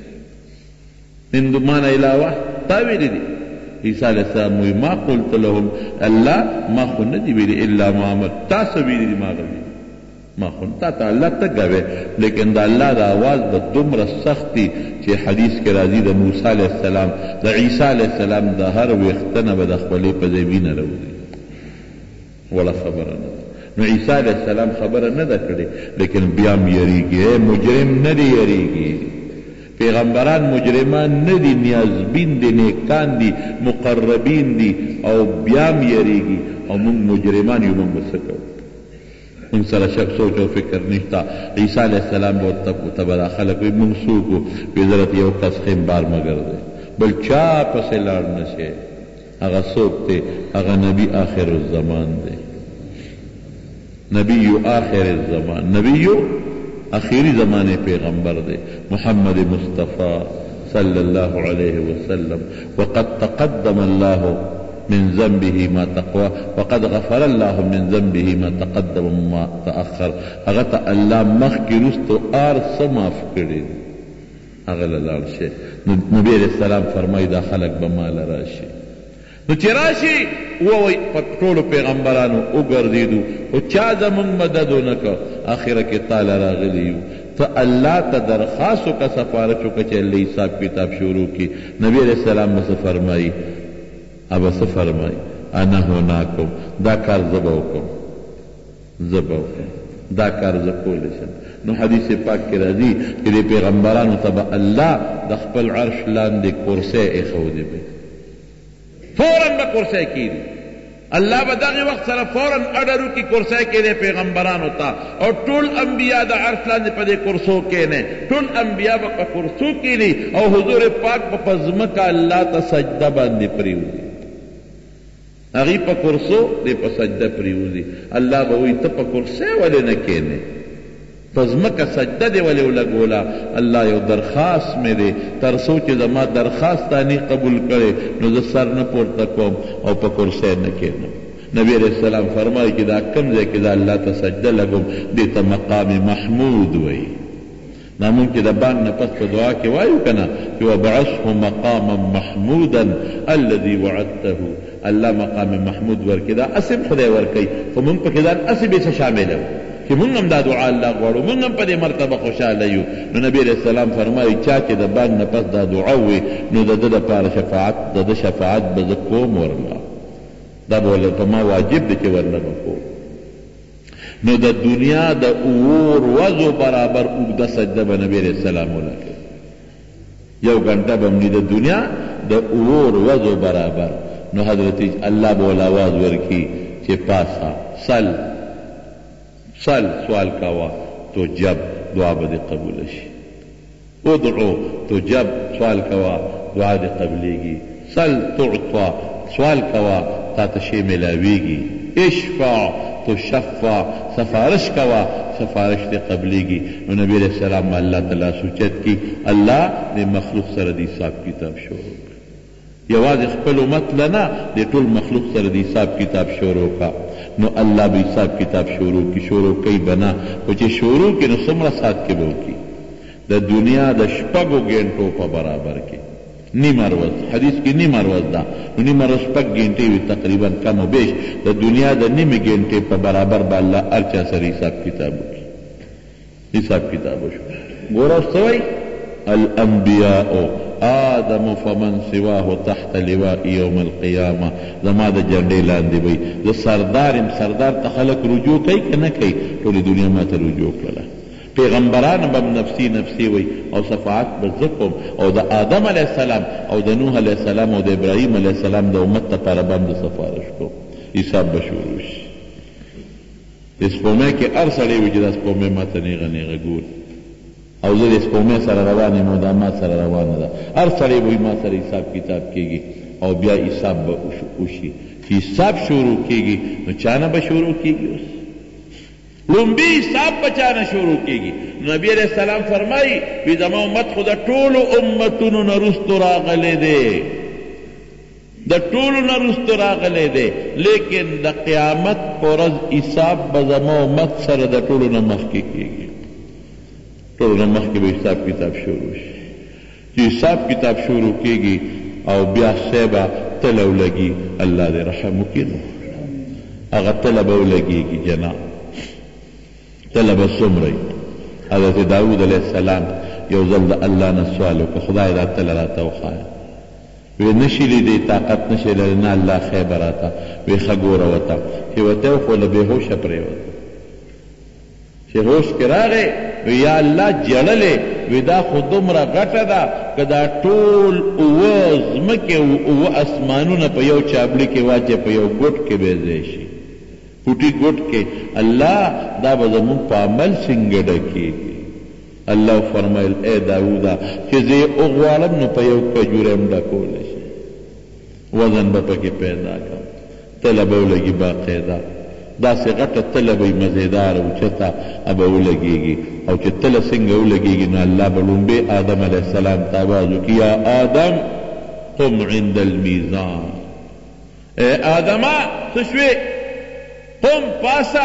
من دمان علاوه تا ویلی دی. عیسی علیہ السلام وی ما قلت لهم الله ما خو نه دی ویلی الا ما امر تاسو ویلی دی ما غوی ما خو تا ته الله تګوي. لیکن دا الله د आवाज د دومره سختي چې حدیث کې راځي د موسی علیہ السلام د عیسی علیہ السلام د هر وختنه به د خپلې په ځای وینه راوځي ولا خبره نه. نو عیسی علیہ السلام خبره نه ده کړې لیکن بیا م یریږي مجرم نه دی یریږي. پیغمبران مجرمان نه دي نیازبین دي نیکان دي مقربین دي او بیا م یریږي او موږ مجرمان یو موږ څه کوو ان سره شک سوچ او فکر نشته. عیسی علیہ السلام ورته تبدا خلق وي موږ څوک وو حضرت یو کس خیمبار مگر دی بل چا پسې لاړ نشي هغه څوک دی هغه نبی آخر الزمان دی نبی آخر الزمان نبی آخری زمانے پیغمبر دے محمد مصطفیٰ صلی اللہ علیہ وسلم. وقد تقدم اللہ من ذنبه ما تقوى وقد غفر الله من ذنبه ما تقدم وما تأخر. اغتا اللہ مخی رستو آر سماف کردی اغل لار شے. نبی علیہ السلام فرمائی دا خلق بمال راشی نو چی راشی ووی پتکولو پیغمبرانو اگردیدو و چا زمون مددو نکا آخر کی تال راغلیو تو اللہ تا درخواستو کا سفارشو کا چا اللہ حساب کتاب شروع کی. نبی علیہ السلام بس فرمائی اب اس فرمائی انا ہوناکم دا کار زباوکم زباوکم دا کار زکولشن. نو حدیث پاک کی راضی کہ دی پیغمبرانو تبا اللہ دخپل عرش لاندے کرسے اخودی بے فوراً با کرسے کی دی اللہ با داغی وقت سر فوراً اڈرو کی کرسے کی دے پیغمبران ہوتا اور ټول انبیاء دا عرش لاندے پا دے کرسو کے نے ټول انبیاء با پا کرسو کی لی اور حضور پاک پا پزمکا اللہ تا سجدہ باندے پریو دی اغی پا کرسو دے پا سجدہ پریو دی. اللہ با وی تا پا کرسے والے نکینے پزمکا سجدہ دے والے لگولا اللہ یو درخواست میں دے ترسو چی زما درخواست تانی قبول کرے نو دا سر نپورتا کوم او پا کرسے نکینا. نبی علیہ السلام فرمائی کہ دا کم دے کہ دا اللہ تا سجدہ لگم دیتا مقام محمود وئی نامون کہ دا بان نپس پا دعا کے وائیو کنا کہ وبعثه مقاما محمودا الذي وعدته اللہ مقام محمود ورکی دا اسم خدای ورکی فمون پا کہ دا اسم ایسا شامل ہو کہ منگ ہم دا دعا اللہ غوڑو منگ ہم پا دے مرتبہ خوشحال ایو. نو نبی علیہ السلام فرمائی چاچے دا بان نپس دا دعاوی نو دا دا پار شفاعت دا دا شفاعت بزکوم ورلا دا بولا پا ما واجب دے چے ورلا بکو. نو دا دنیا دا اور وزو برابر اگدا سجدہ با نبی علیہ السلام لکے یو گھنٹہ بمنی دا دنیا دا اور وزو برابر. نو حضرت اللہ بولا آواز ورکی چے پاسا سل سل سوال کوا تو جب دعا بدے قبول شی ادعو تو جب سوال کوا دعا دے قبلے سل تعطا سوال کوا تا تشی ملاویگی اشفع تو شفع سفارش کوا سفارش دے قبلے گی. نو نبی علیہ السلام اللہ تعالیٰ سوچت کی اللہ نے مخلوق سردی صاحب کتاب شروع یواز خپل امت لنا دے ټول مخلوق سره دی حساب کتاب شروع کا. نو اللہ بھی حساب کتاب شروع کی شروع کئی بنا کچھ شروع کی نو سمرا ساتھ کے بو کی دا دنیا دا شپگو گینٹو پا برابر کی نیمه ورځ حدیث کې نیمه ورځ ده نو نیمه ورځ شپږ ګنټې وي تقریبا کم و بیش د دنیا د نیمې ګنټې په برابر به الله هر چا سره حساب کتاب وکړي حساب کتاب وشو ګوره اوس څه وایي الانبیاء آدم فمن سواه تحت لواء یوم القیامه زما د جنډې لاندې وي زه سردار یم سردار ته خلک رجوع کوي که نه کوي ټولې دنیا ما ته رجوع کړله پیغمبران بم نفسی نفسی وی او صفحات بزکم او د آدم علیہ السلام او د نوح علیہ السلام او د ابراهیم علیہ السلام د امت لپاره بم د سفارش کو حساب بشورو شي سپومې کې هر سړی وي چې دا سپومې ما ته نیغه نیغه ګوري او زه د سپومې سره روان یم او دا ما سره روانه ده هر سړی وي ما سره حساب کتاب کېږي او بیا حساب به وشي چې حساب شروع کېږي نو چا نه به شروع کېږي اوس لومبی حساب بچانا شروع کیگی نبی علیہ السلام فرمائی وی زما امت خود ټولو امتونو نه رستو راغلی دی د ټولو نه رستو راغلی دی لیکن د قیامت په ورځ حساب به زما امت سره د ټولو نه مخکې کیږي ټولو نه مخکې به حساب کتاب شروع شي چې حساب کتاب شروع کیږي او بیا سیبه تله ولګي الله دې رحم وکړي نو هغه تله به ولګېږي جناب تله به څومره حضرت داود علیہ السلام یو ځل د الله نه سوال وکړه خدای دا تله راته وښایه وی نشي لیدی طاقت نشي لري نه الله خیبه راته وی ښه ګوره ورته چې ورته و خو له بېهوشه پرېوته چې هوش کې راغی وی یا الله جړلې وی دا خو دومره غټه ده که دا ټول اوه ځمکې اوه اسمانونه په یو چابلي کې واچې په یو ګوټ کې به ځای شي پوټی ګوټ کې الله دا به زمونږ په عمل څنګه ډکېږي الله فرمایل ای داوده چې زه یې وغواړم نو په یو کجوره هم ډکولی شي وزن به پکې پیدا کړم تله به ولګي باقاعده داسې غټه تله به یې مزېداره اوچته به ولګېږي او چې تله څنګه ولګېږي نو الله به لومبې آدم علیه السلام ته آواز وکړي یا آدم قم عند المیزان ای آدمه څه شوې قم پاسا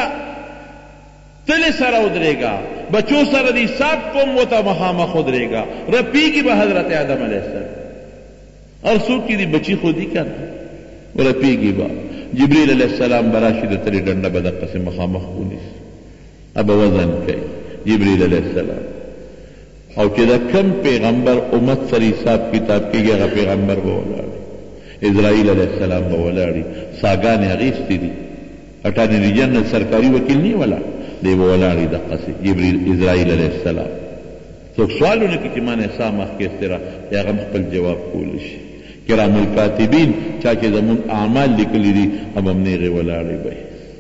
تل سره ودرېږه بچو سره د حساب کوم وته مخامخ ودرېږه رپېږي به حضرت آدم علیه السلام هر څوک چې دي بچي خو دي که نه رپېږي به جبریل علیه السلام به راشي د تلې ډنډه به دقسې مخامخ ونیسي به وزن کوي جبریل علیه السلام او چې د کم پیغمبر امت سره حساب کتاب کېږي هغه پیغمبر به ولاړي اسرائیل علیه السلام به ولاړي ساګانې اخیستې دي اٹارنی جنرل سرکاری وکیل نہیں والا دی وہ ولاړی دقسې جبریل اسرائیل علیہ السلام څوک سوالونه کوي چې ما نه سا مخکې استرا یا هغه خپل جواب کولی شي کرام الکاتبین چا چې زمونږ اعمال لیکلي دي هم همنېغې ولاړې به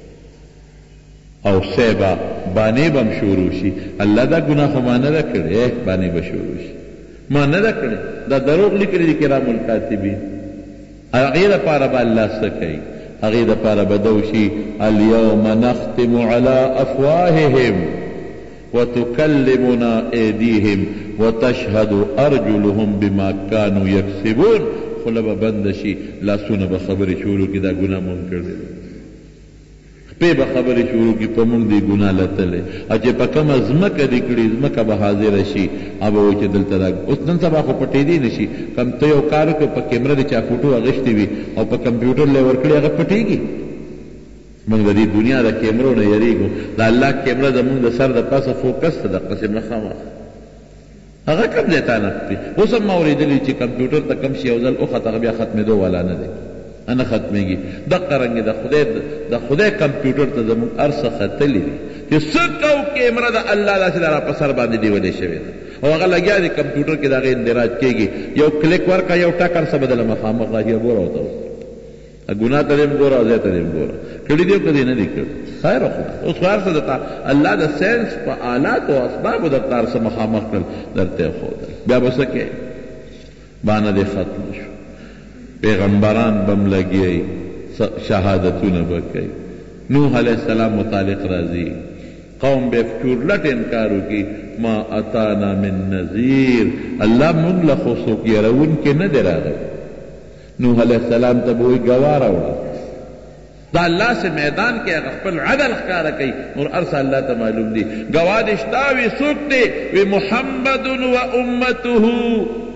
او سیبه بانې به هم شروع شي الله دا ګناه خو ما نه ده کړې بانې به شروع شي ما نه ده کړې دا دروغ لیکلي دي کرام الکاتبین هغې دپاره به الله څه کوي هغې دپاره به دوشي الیوم نختم علی افواههم وتکلمنا ایدیهم وتشهد ارجلهم بما كانوا یکسبون خوله به بنده شي لاسونه به خبرې شروع کړي دا ګناه مونږ کړی پې به خبرې شروع کړي په مونږ دې ګناه لتلی او چې په کومه ځمکه دې کړي ځمکه به حاضره شي هغه به وایي چې دلته دا اوس نن سبا خو پټېدی نه شي کم ته یو کار وکړې په کیمره د چا فوټو اخیستې وي او په کمپیوټر له ورکړې هغه پټېږي موږ د دې دنیا د کیمرو نه یریږو د الله کیمره زموږ د سر د پاسه فوکس ته دقسې مخامخ هغه کم ځای ته نه خپي اوس هم ما اورېدلي چې کمپیوټر ته کم شي یو ځل وخت هغه بیا ختمېدو والا نه دی نه ختمېږي دقه رنګې د خدای د خدای کمپیوټر ته زموږ هر څه ختلي دي چې څه کوو کیمره د الله داسې د را په سر باندې نیولې شوې ده او هغه لګیا دی کمپیوټر کې د هغې اندراج کېږي یو کلیک ورکړه یو ټکر څه بدله مخامخ راشي ګوره ورته اوس ګناه ته دې هم ګوره او ځای ته دې هم ګوره کړي دي او که دې نه دي کړي خیر خدا اوس خو هر څه درته الله د ساینس په آلاتو او اسبابو درته هر څه مخامخ کړل درته یې ښودل بیا به څه کوې بانه دې ختم شو پیغمبران بم لګي شهادتونه به کوي نوح علیہ السلام متعلق راځي قوم به چورلټ انکار وکړي ما اتانا من نذیر الله مونږ له خو څوک یروونکی نه دی راغلی نوح علیہ السلام ته به وایي ګواه راوړه دا الله سے میدان کې هغه خپل عدل ښکاره کوي نور هر څه الله ته معلوم دي ګواه دې شته وي څوک دی وي محمد و امته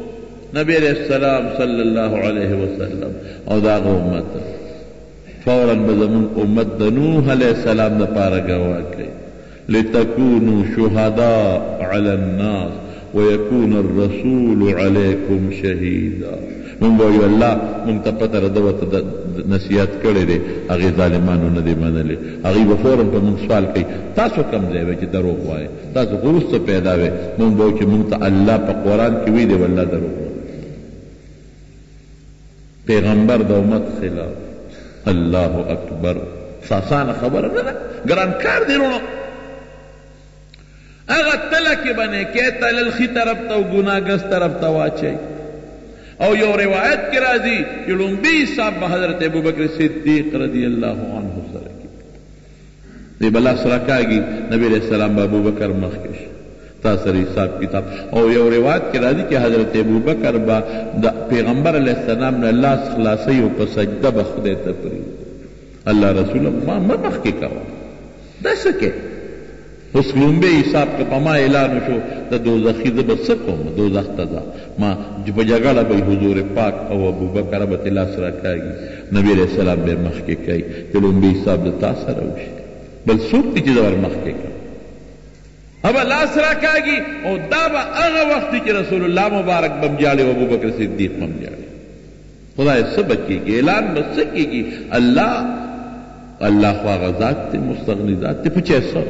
نبی علیہ السلام صلی اللہ علیہ وسلم او داغ امت فوراً بزمون امت د نوح علیہ السلام دا پارا گواہ کئی لتکونوا شهداء علی الناس ویکون الرسول علیکم شہیدا. من بویو اللہ منتا پتر دوت نصیحت کرے دے اگی ظالمانو ندی منلے اگی بفوراً پا من سوال کئی تاسو کم دے وے چی دروغ وائے تاسو خروس تو پیدا وے من بویو چی منتا اللہ پا قرآن کی وی دے واللہ دروغ وائے پیغمبر دا امت خلاف. اللہ اکبر ساسان خبر نا گران کار دی رونو اگا تلکی بنے کہ تلل خی طرف تا و گناگس طرف تا واچے او یو روایت کی رازی کہ لنبی صاحب حضرت ابو بکر صدیق رضی اللہ عنہ سرکی دی بلا سرکاگی نبی علیہ السلام با ابو بکر مخکش تا سر حساب کتاب او یو روایت کی رازی کہ حضرت ابو بکر با دا پیغمبر علیہ السلام نے اللہ خلاصی و پسجدہ بخدے تپری اللہ رسول ما مخکی کرو دا سکے اس لنبے حساب کا پما اعلان شو دا دوزخی زبا سکوم دوزخ تدا ما جب جگڑا بھئی حضور پاک او ابو بکر بت اللہ سرکاگی نبی علیہ السلام بے مخکی کئی کہ لنبے حساب دا تاثر ہوشی بل سوکتی چیز اور مخکی کئی اب اللہ سرکاگی او دا با اغا وقتی چی رسول اللہ مبارک بم جالے و ابو بکر صدیق بم جالے خدا سبق کی گی اعلان بس سکی گی اللہ اللہ خواہ ذات تے مستغنی ذات تے پچھے سو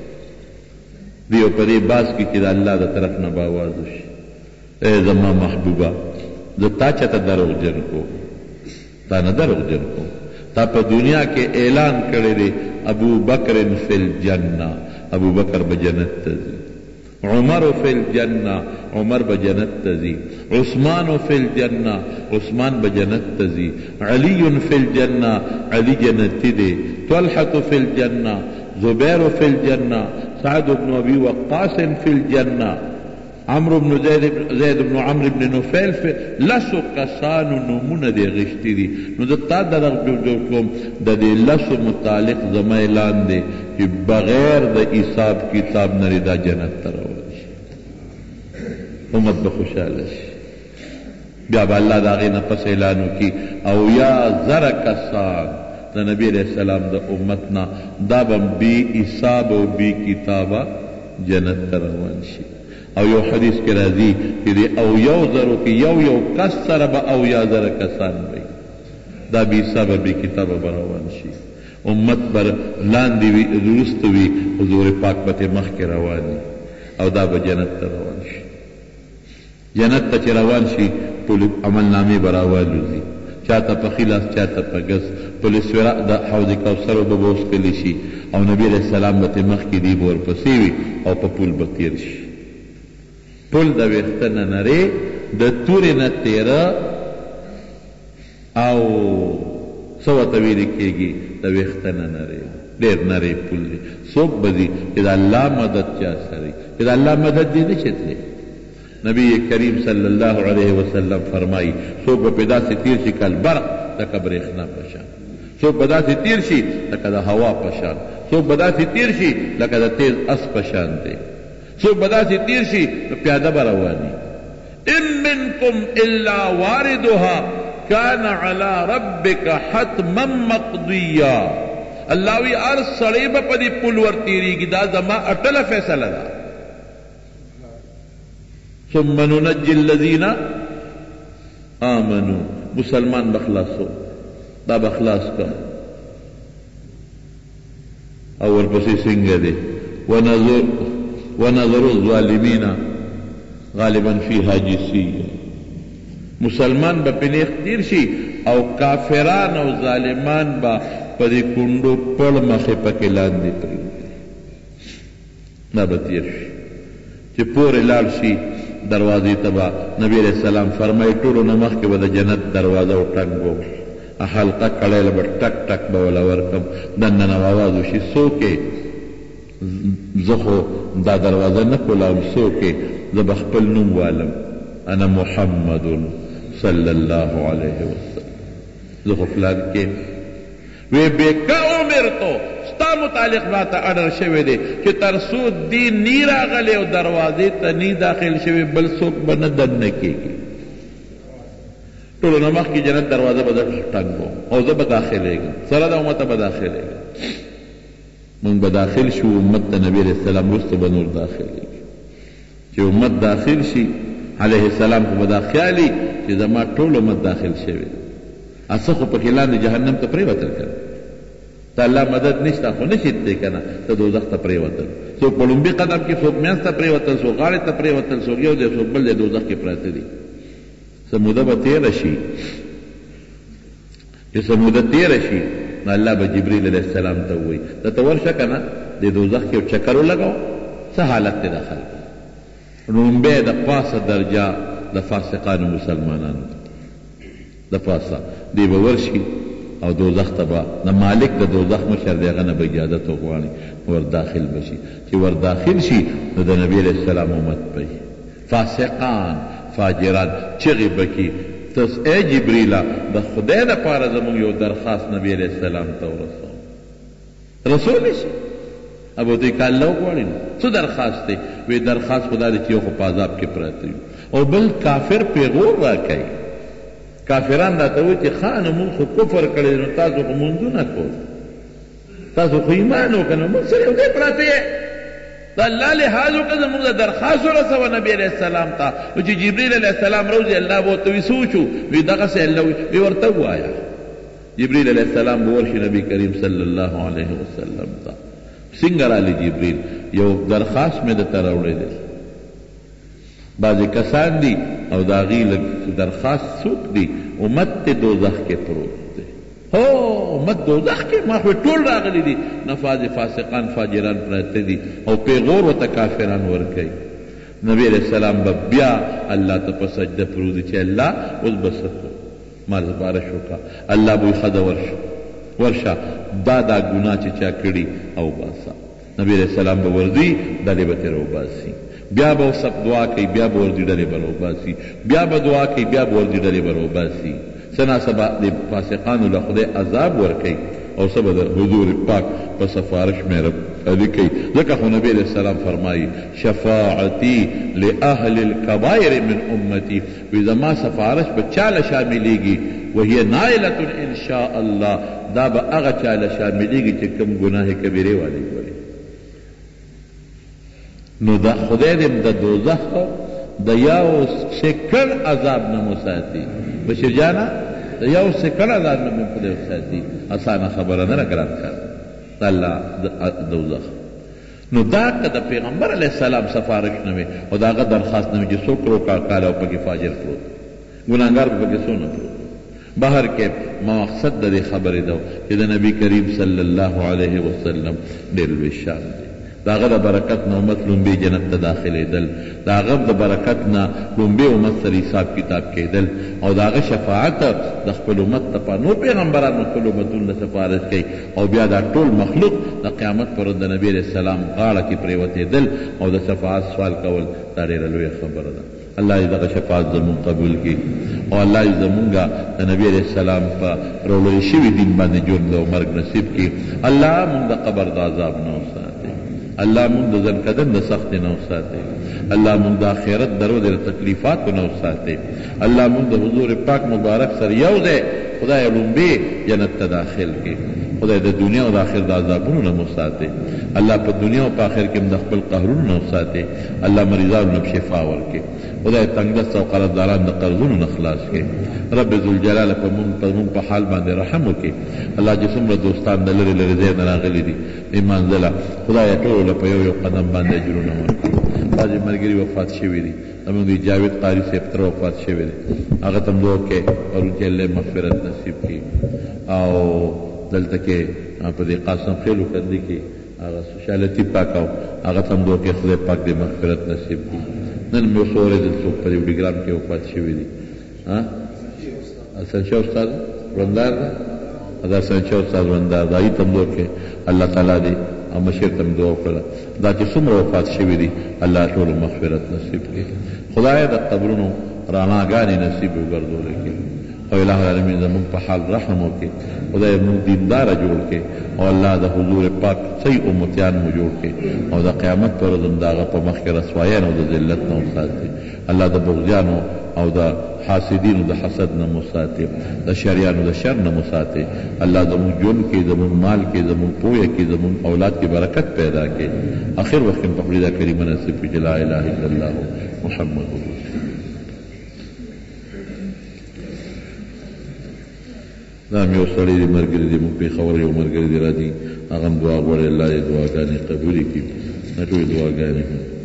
دیو پری باز کی کہ اللہ دا طرف نہ باوازش اے زمان محبوبہ دا تا چاہتا دروغ جن کو تا نہ دروغ جن کو تا پا دنیا کے اعلان کرے دے ابو بکر فی الجنہ ابو بکر بجنت تزی عمر فی الجنہ عمر بجنت تزی عثمان فی الجنہ عثمان بجنت تزی علی فی الجنہ علی جنت دے طلحة فی الجنہ زبیر فی الجنہ سعد بن ابی وقاص فی الجنہ عمرو بن زید زید بن عمرو بن نفیل فی لسو کسانو نمون دے غشتی دی نو دتا درغ جو جو کم دا دے لسو متعلق زم اعلان دے کہ بغیر دا حساب کتاب نری دا جنت تروش امت بخوشالش بیا با اللہ دا غینا پس اعلانو کی او یا ذر کسان دا نبی علیہ السلام دا امتنا دا بم بی حساب و بی کتابا جنت تروان شی او یو حدیث کے رازی کہ دی او یو ذرو کی یو یو کس سر با او یا ذر کسان بی دا بی حساب بی کتابا بروان شی امت بر لاندی وی درست وی حضور پاک بت مخ کے روانی او دا با جنت تروان شی جنت تا چی روان شی پولی عمل نامی براوان لوزی چاہتا پا خلاص چاہتا پا گس پولیس ورا دا حوض کوثر و ببوس کلی شی او نبی علیہ السلام بت مخ کی دی بور پسیوی او پا پول بطیر شی پول دا ویختن نرے دا توری نتیرا او سوا طویلی کیگی دا ویختن نرے دیر نرے پول دی سوک بزی کہ دا اللہ مدد چا سری کہ دا اللہ مدد دی نشت لے نبی کریم صلی اللہ علیہ وسلم فرمائی سوک پیدا سے تیر شی کل برق تک بریخنا پشان سوک بدا سے تیر شی لکا دا ہوا پشان سوک بدا سے تیر شی لکا دا تیز اس پشان دے سوک بدا سے تیر شی پیادہ بروانی ان منکم الا واردها کان علی ربک حتما مقضیا اللہ وی ارس سڑیب پدی پلور تیری گی دا زما اٹل فیصلہ دا ثم ننجی الذین آمنوا مسلمان بخلاصو دا بخلاص کا اور پسی سنگ دے ونظر ونظر الظالمین غالبا فیہا جسیہ مسلمان با پنیخ تیر شی او کافران او ظالمان با پدی کنڈو پڑ مخی پکلان دی پری نا بتیر شی چی پور لال شی دروازی تبا نبی علیہ السلام فرمائی ٹولو نمخ کے بدا جنت دروازہ و ٹنگو حلقہ کڑیل با ٹک ٹک بولا ورکم دنن آوازو شی سوکے زخو دا دروازہ نکولام سوکے زبخپل نم والم انا محمد صلی اللہ علیہ وسلم زخو فلان کے وی بیکا عمر تو ستا متعلق باتا اڈر شوی دے کہ ترسو دین نیر آغلے و دروازے تا نی داخل شوی بل سوک بنا دن نکی گی ټولو نه مخکې جنت دروازه به درته ټنګ کوم او زه به داخلېږم سره د امته به داخلېږم مونږ به داخل شو امت د نبي علیه السلام وروسته به نور داخلېږي چې امت داخل شي علیه السلام خو به دا خیالي چې زما ټول امت داخل شوی اڅه خو پکې لاندې جهنم ته پرېوتل که ته الله مدد نشته خو نشي دی که نه ته دوزخ ته پرېوتل څوک په لومبي قدم کې څوک میانځ ته پرېوتل څوک غاړې ته پرېوتل څوک یو دی څوک بل دی دوزخ کې پراته دي څه موده به تېره شي چې څه موده تېره شي نو الله به جبریل علیه السلام ته ووایي ته ته ورشه که نه د دوزخ کې یو چکر ولګوه څه حالت دی د خلکو لومبی د پاسه درجه د فاسقانو مسلمانانو د پاسه دی به ورشي او دوزخ ته به د مالک د دوزخ مشر د هغه نه به اجازت وغواړي ور داخل بشي چې ور داخل شي نو د نبي علیه السلام امت به فاسقان فاجران چغې بکي تس ای جبریله د خدای دپاره زموږ یو درخواست نبي علیه السلام ته ورسوه رسولی شي ابو دوی که الله وغواړي نو څه درخواست دی وی درخواست خدا دی چې یو خو په عذاب کې پراته وي او بل کافر پیغور راکوي کافران راته وایي چې ښه نو مونږ خو کفر کړی نو تاسو خو مونځونه کول تاسو خو ایمان وکړه نو مونږ سره یو ځای پراته یې د الله لحاظ وکړه زمونږ د درخواست ورسوه نبي علیه السلام ته نو چې جبریل علیه السلام روځي الله به ورته وي څه وشو وي دغسې الله وي ورته ووایه جبریل علیه السلام به ورشي نبي کریم صلی الله علیه وسلم ته څنګه رالی جبریل یو درخواست مې درته راوړی دی بعضې کسان دي او د هغې درخواست څوک دي امت ته دوزخ کې پروت دی هو امت دوزخ کې ما خو ټول راغلي دي نفاذ فاسقان فاجران پراته دي او پیغور ورته کافران ورکوي نبی علیه السلام به بیا الله ته په سجده پروت دی چې الله اوس به څه کوو ما سپارش وکړه الله به وایي ښه ده ورشه ورشه دا دا ګناه چې چا کړي او باسه نبی علیه السلام به ورځي ډلې به ترې وباسي بیا به سب دعا کوي بیا به ورځي ډلې به راوباسي بیا به دعا کوي بیا به ورځي ډلې به راوباسي څه ناڅه د فاسقانو له خدای عذاب ورکوي او څه به د حضور پاک په سفارش مهرباني کوي ځکه خو نبی علیه السلام فرمایي شفاعتي لاهل الکبائر من امتي وي زما سفارش به چاله شاملېږي وهي نائلة ان شاء الله دا به هغه چاله شاملېږي چې کوم ګناه کبیرې والی ولي نو دا خدای دې د دوزخ د یو سکن عذاب نه مو ساتي بشیر جانا د یو سکن عذاب نه مو خدای ساتي اسانه خبره نه ګران کار الله دوزخ نو دا که د پیغمبر علیه السلام سفارش نه وي او د هغه درخواست نه وي چې څوک روکا کاله او پکې فاجر پروت ګناهګار به پکې څونه پروت بهر کې مقصد د دې خبرې ده چې د نبي کریم صلی الله علیه وسلم ډېر لوی شان دی د هغه د برکت نه امت لومبې جنت ته داخلېدل د هغه د برکت نه لومبې امت سره حساب کتاب کېدل او د هغه شفاعت د خپل امت دپاره نور پیغمبرانو خپل امتونو له سفارش کوي او بیا دا ټول مخلوق د قیامت پر ورځ د نبي علیه السلام غاړه کې پرېوتېدل او د شفاعت سوال کول دا ډېره لویه خبره ده الله دې دغه شفاعت زمونږ قبول کړي او الله دې زمونږ د نبي علیه السلام په راوړل شوي دین باندې ژوند او مرګ نصیب کړي الله مونږ د قبر د عذاب نه وساتي الله مونږ د ځنکدن د سختۍ نه وساتي الله مونږ د آخرت درو د تکلیفاتو نه وساتي الله مونږ د حضور پاک مبارک سره یو دی خدای لومبې جنت ته داخل کړي خدای د دنیا او د آخرت د عذابونو نه وساتي الله په دنیا او په آخر کې د خپل قهرونو نه وساتي الله مریضانو نه شفا ورکړي خدای تنګدست او قرضداران د قرضونو نه خلاص کړي رب ذوالجلال په مونږ په مونږ په حال باندې رحم وکړي الله چې څومره دوستان د لرې لرې ځای نه راغلي دي ایمانځله خدای ټولو په یو یو قدم باندې اجرونه ورکړي بعضې ملګري وفات شوي دي زمونږ د جاوید قاري صاحب تره وفات شوی دی هغه ته هم دعا وکړئ پرون چې الله مغفرت نصیب کړي او دلته کې په دې قاسم خیلو کندي کې هغه سوشالتي پاک او هغه ته هم دعا وکړئ خدای پاک دې مغفرت نصیب کړي نن مې اوس اورېدل څوک په دې وډیګرام کې وفات شوي دي حسن شاه استاد ورندار ده دا حسن شاه استاد ورندار ده هغې ته هم دعا وکړئ الله تعالی دې او مشر ته هم دعا وکړه دا چې څومره وفات شوي دي الله ټولو مغفرت نصیب کړي خدای د قبرونو رڼاګانې نصیب وګرځولې کړي او الہ العالمین زمون په حال رحم وکړي خدای موږ دینداره جوړ کړي او الله د حضور پاک صحیح امتیان مو جوړ کړي او د قیامت پر ورځ د هغه په مخ کې رسوایان او د ذلت نه وساتي الله د بغضیانو او د حاسدینو د حسد نه مساتي د شریانو د شر نه مساتي الله زموږ ژوند کې زموږ مال کې زموږ پوهه کې زموږ اولاد کې برکت پیدا کړي اخر وخت په خپل کریمه نصیب کړي لا اله الا الله محمد رسول الله. دا مې یو سړی دی ملګری دی موږ پېښور یو ملګری دی راځي هغه هم دعا غواړي الله یې دعاګانې قبولې کړي دا ټولې دعاګانې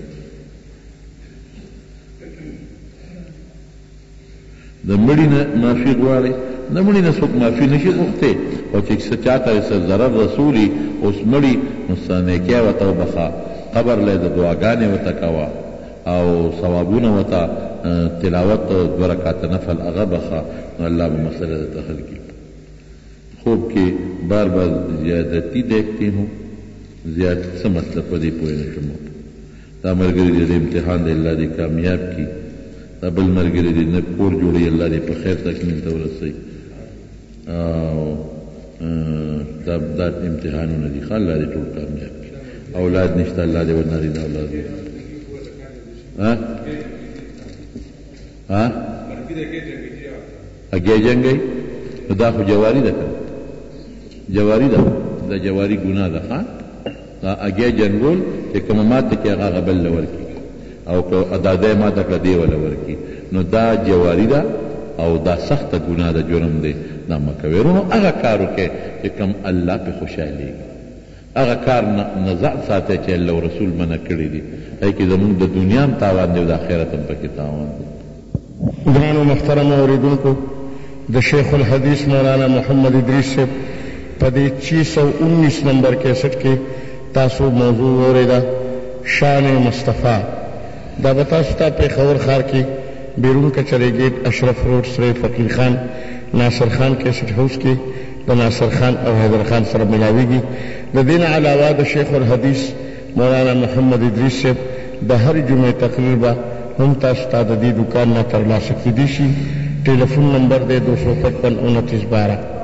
د مړي نه معافي غواړي د مړي نه څوک معافي نشي غوښتی او چې څه چاته څه ضرر رسولي اوس مړي نو څه نیکۍ ورته وبخه قبر له د دعاګانې ورته کوه او ثوابونه ورته تلاوت دوه رکعته نفل هغه بخه نو الله به مسله درته حل کړي. خوب کې بار بار زیادتی دیکھتی ہوں زیادت څه مطلب په دې پوه نه شم دا ملګری دې امتحان دی الله دې کامیاب کړي دا بل ملګری دې نه کور جوړي الله دې په خیر تکمیل ته ورسوي او دا دا امتحانونه دي الله دې ټول کامیاب کړي اولاد نشته الله دې ورنارینه اولاد ها ها اگې جنګي دا خو جواری ده جواری ده دا جواری ګناه ده ها دا اگې جنګول چې کوم ماته کې هغه بل لور کی او کو اداده ماته کړه دی ولا ورکی نو دا جواری ده او دا سخت ګناه ده جرم دی دا مکویرونو هغه کارو کې چې کوم الله په خوشالي هغه کار نزع ساتي چې الله رسول منع کړی دي ای کې زموږ د دنیا هم تاوان دی او د آخرت هم پکې تاوان دی. ګرانو محترم اوریدونکو د شیخ الحدیث مولانا محمد ادریس صاحب په دې چھ سو انیس نمبر کیسټ کې تاسو موضوع اوریدا شان مصطفیٰ دا به تاسو ته پېښور ښار کې بیرون کچرې ګیټ اشرف روډ سره فقیر خان ناصر خان کیسټ هاوس کې د ناصر خان او حیدر خان سره ملاویږي. د دې نه علاوه د شیخ الحدیث مولانا محمد ادریس صاحب د هر جمعې تقریر به هم تاسو ته د دې دکان نه ترلاسه کیدی شي. Telephone number दे दो सौ पचपन उनतीस बारह.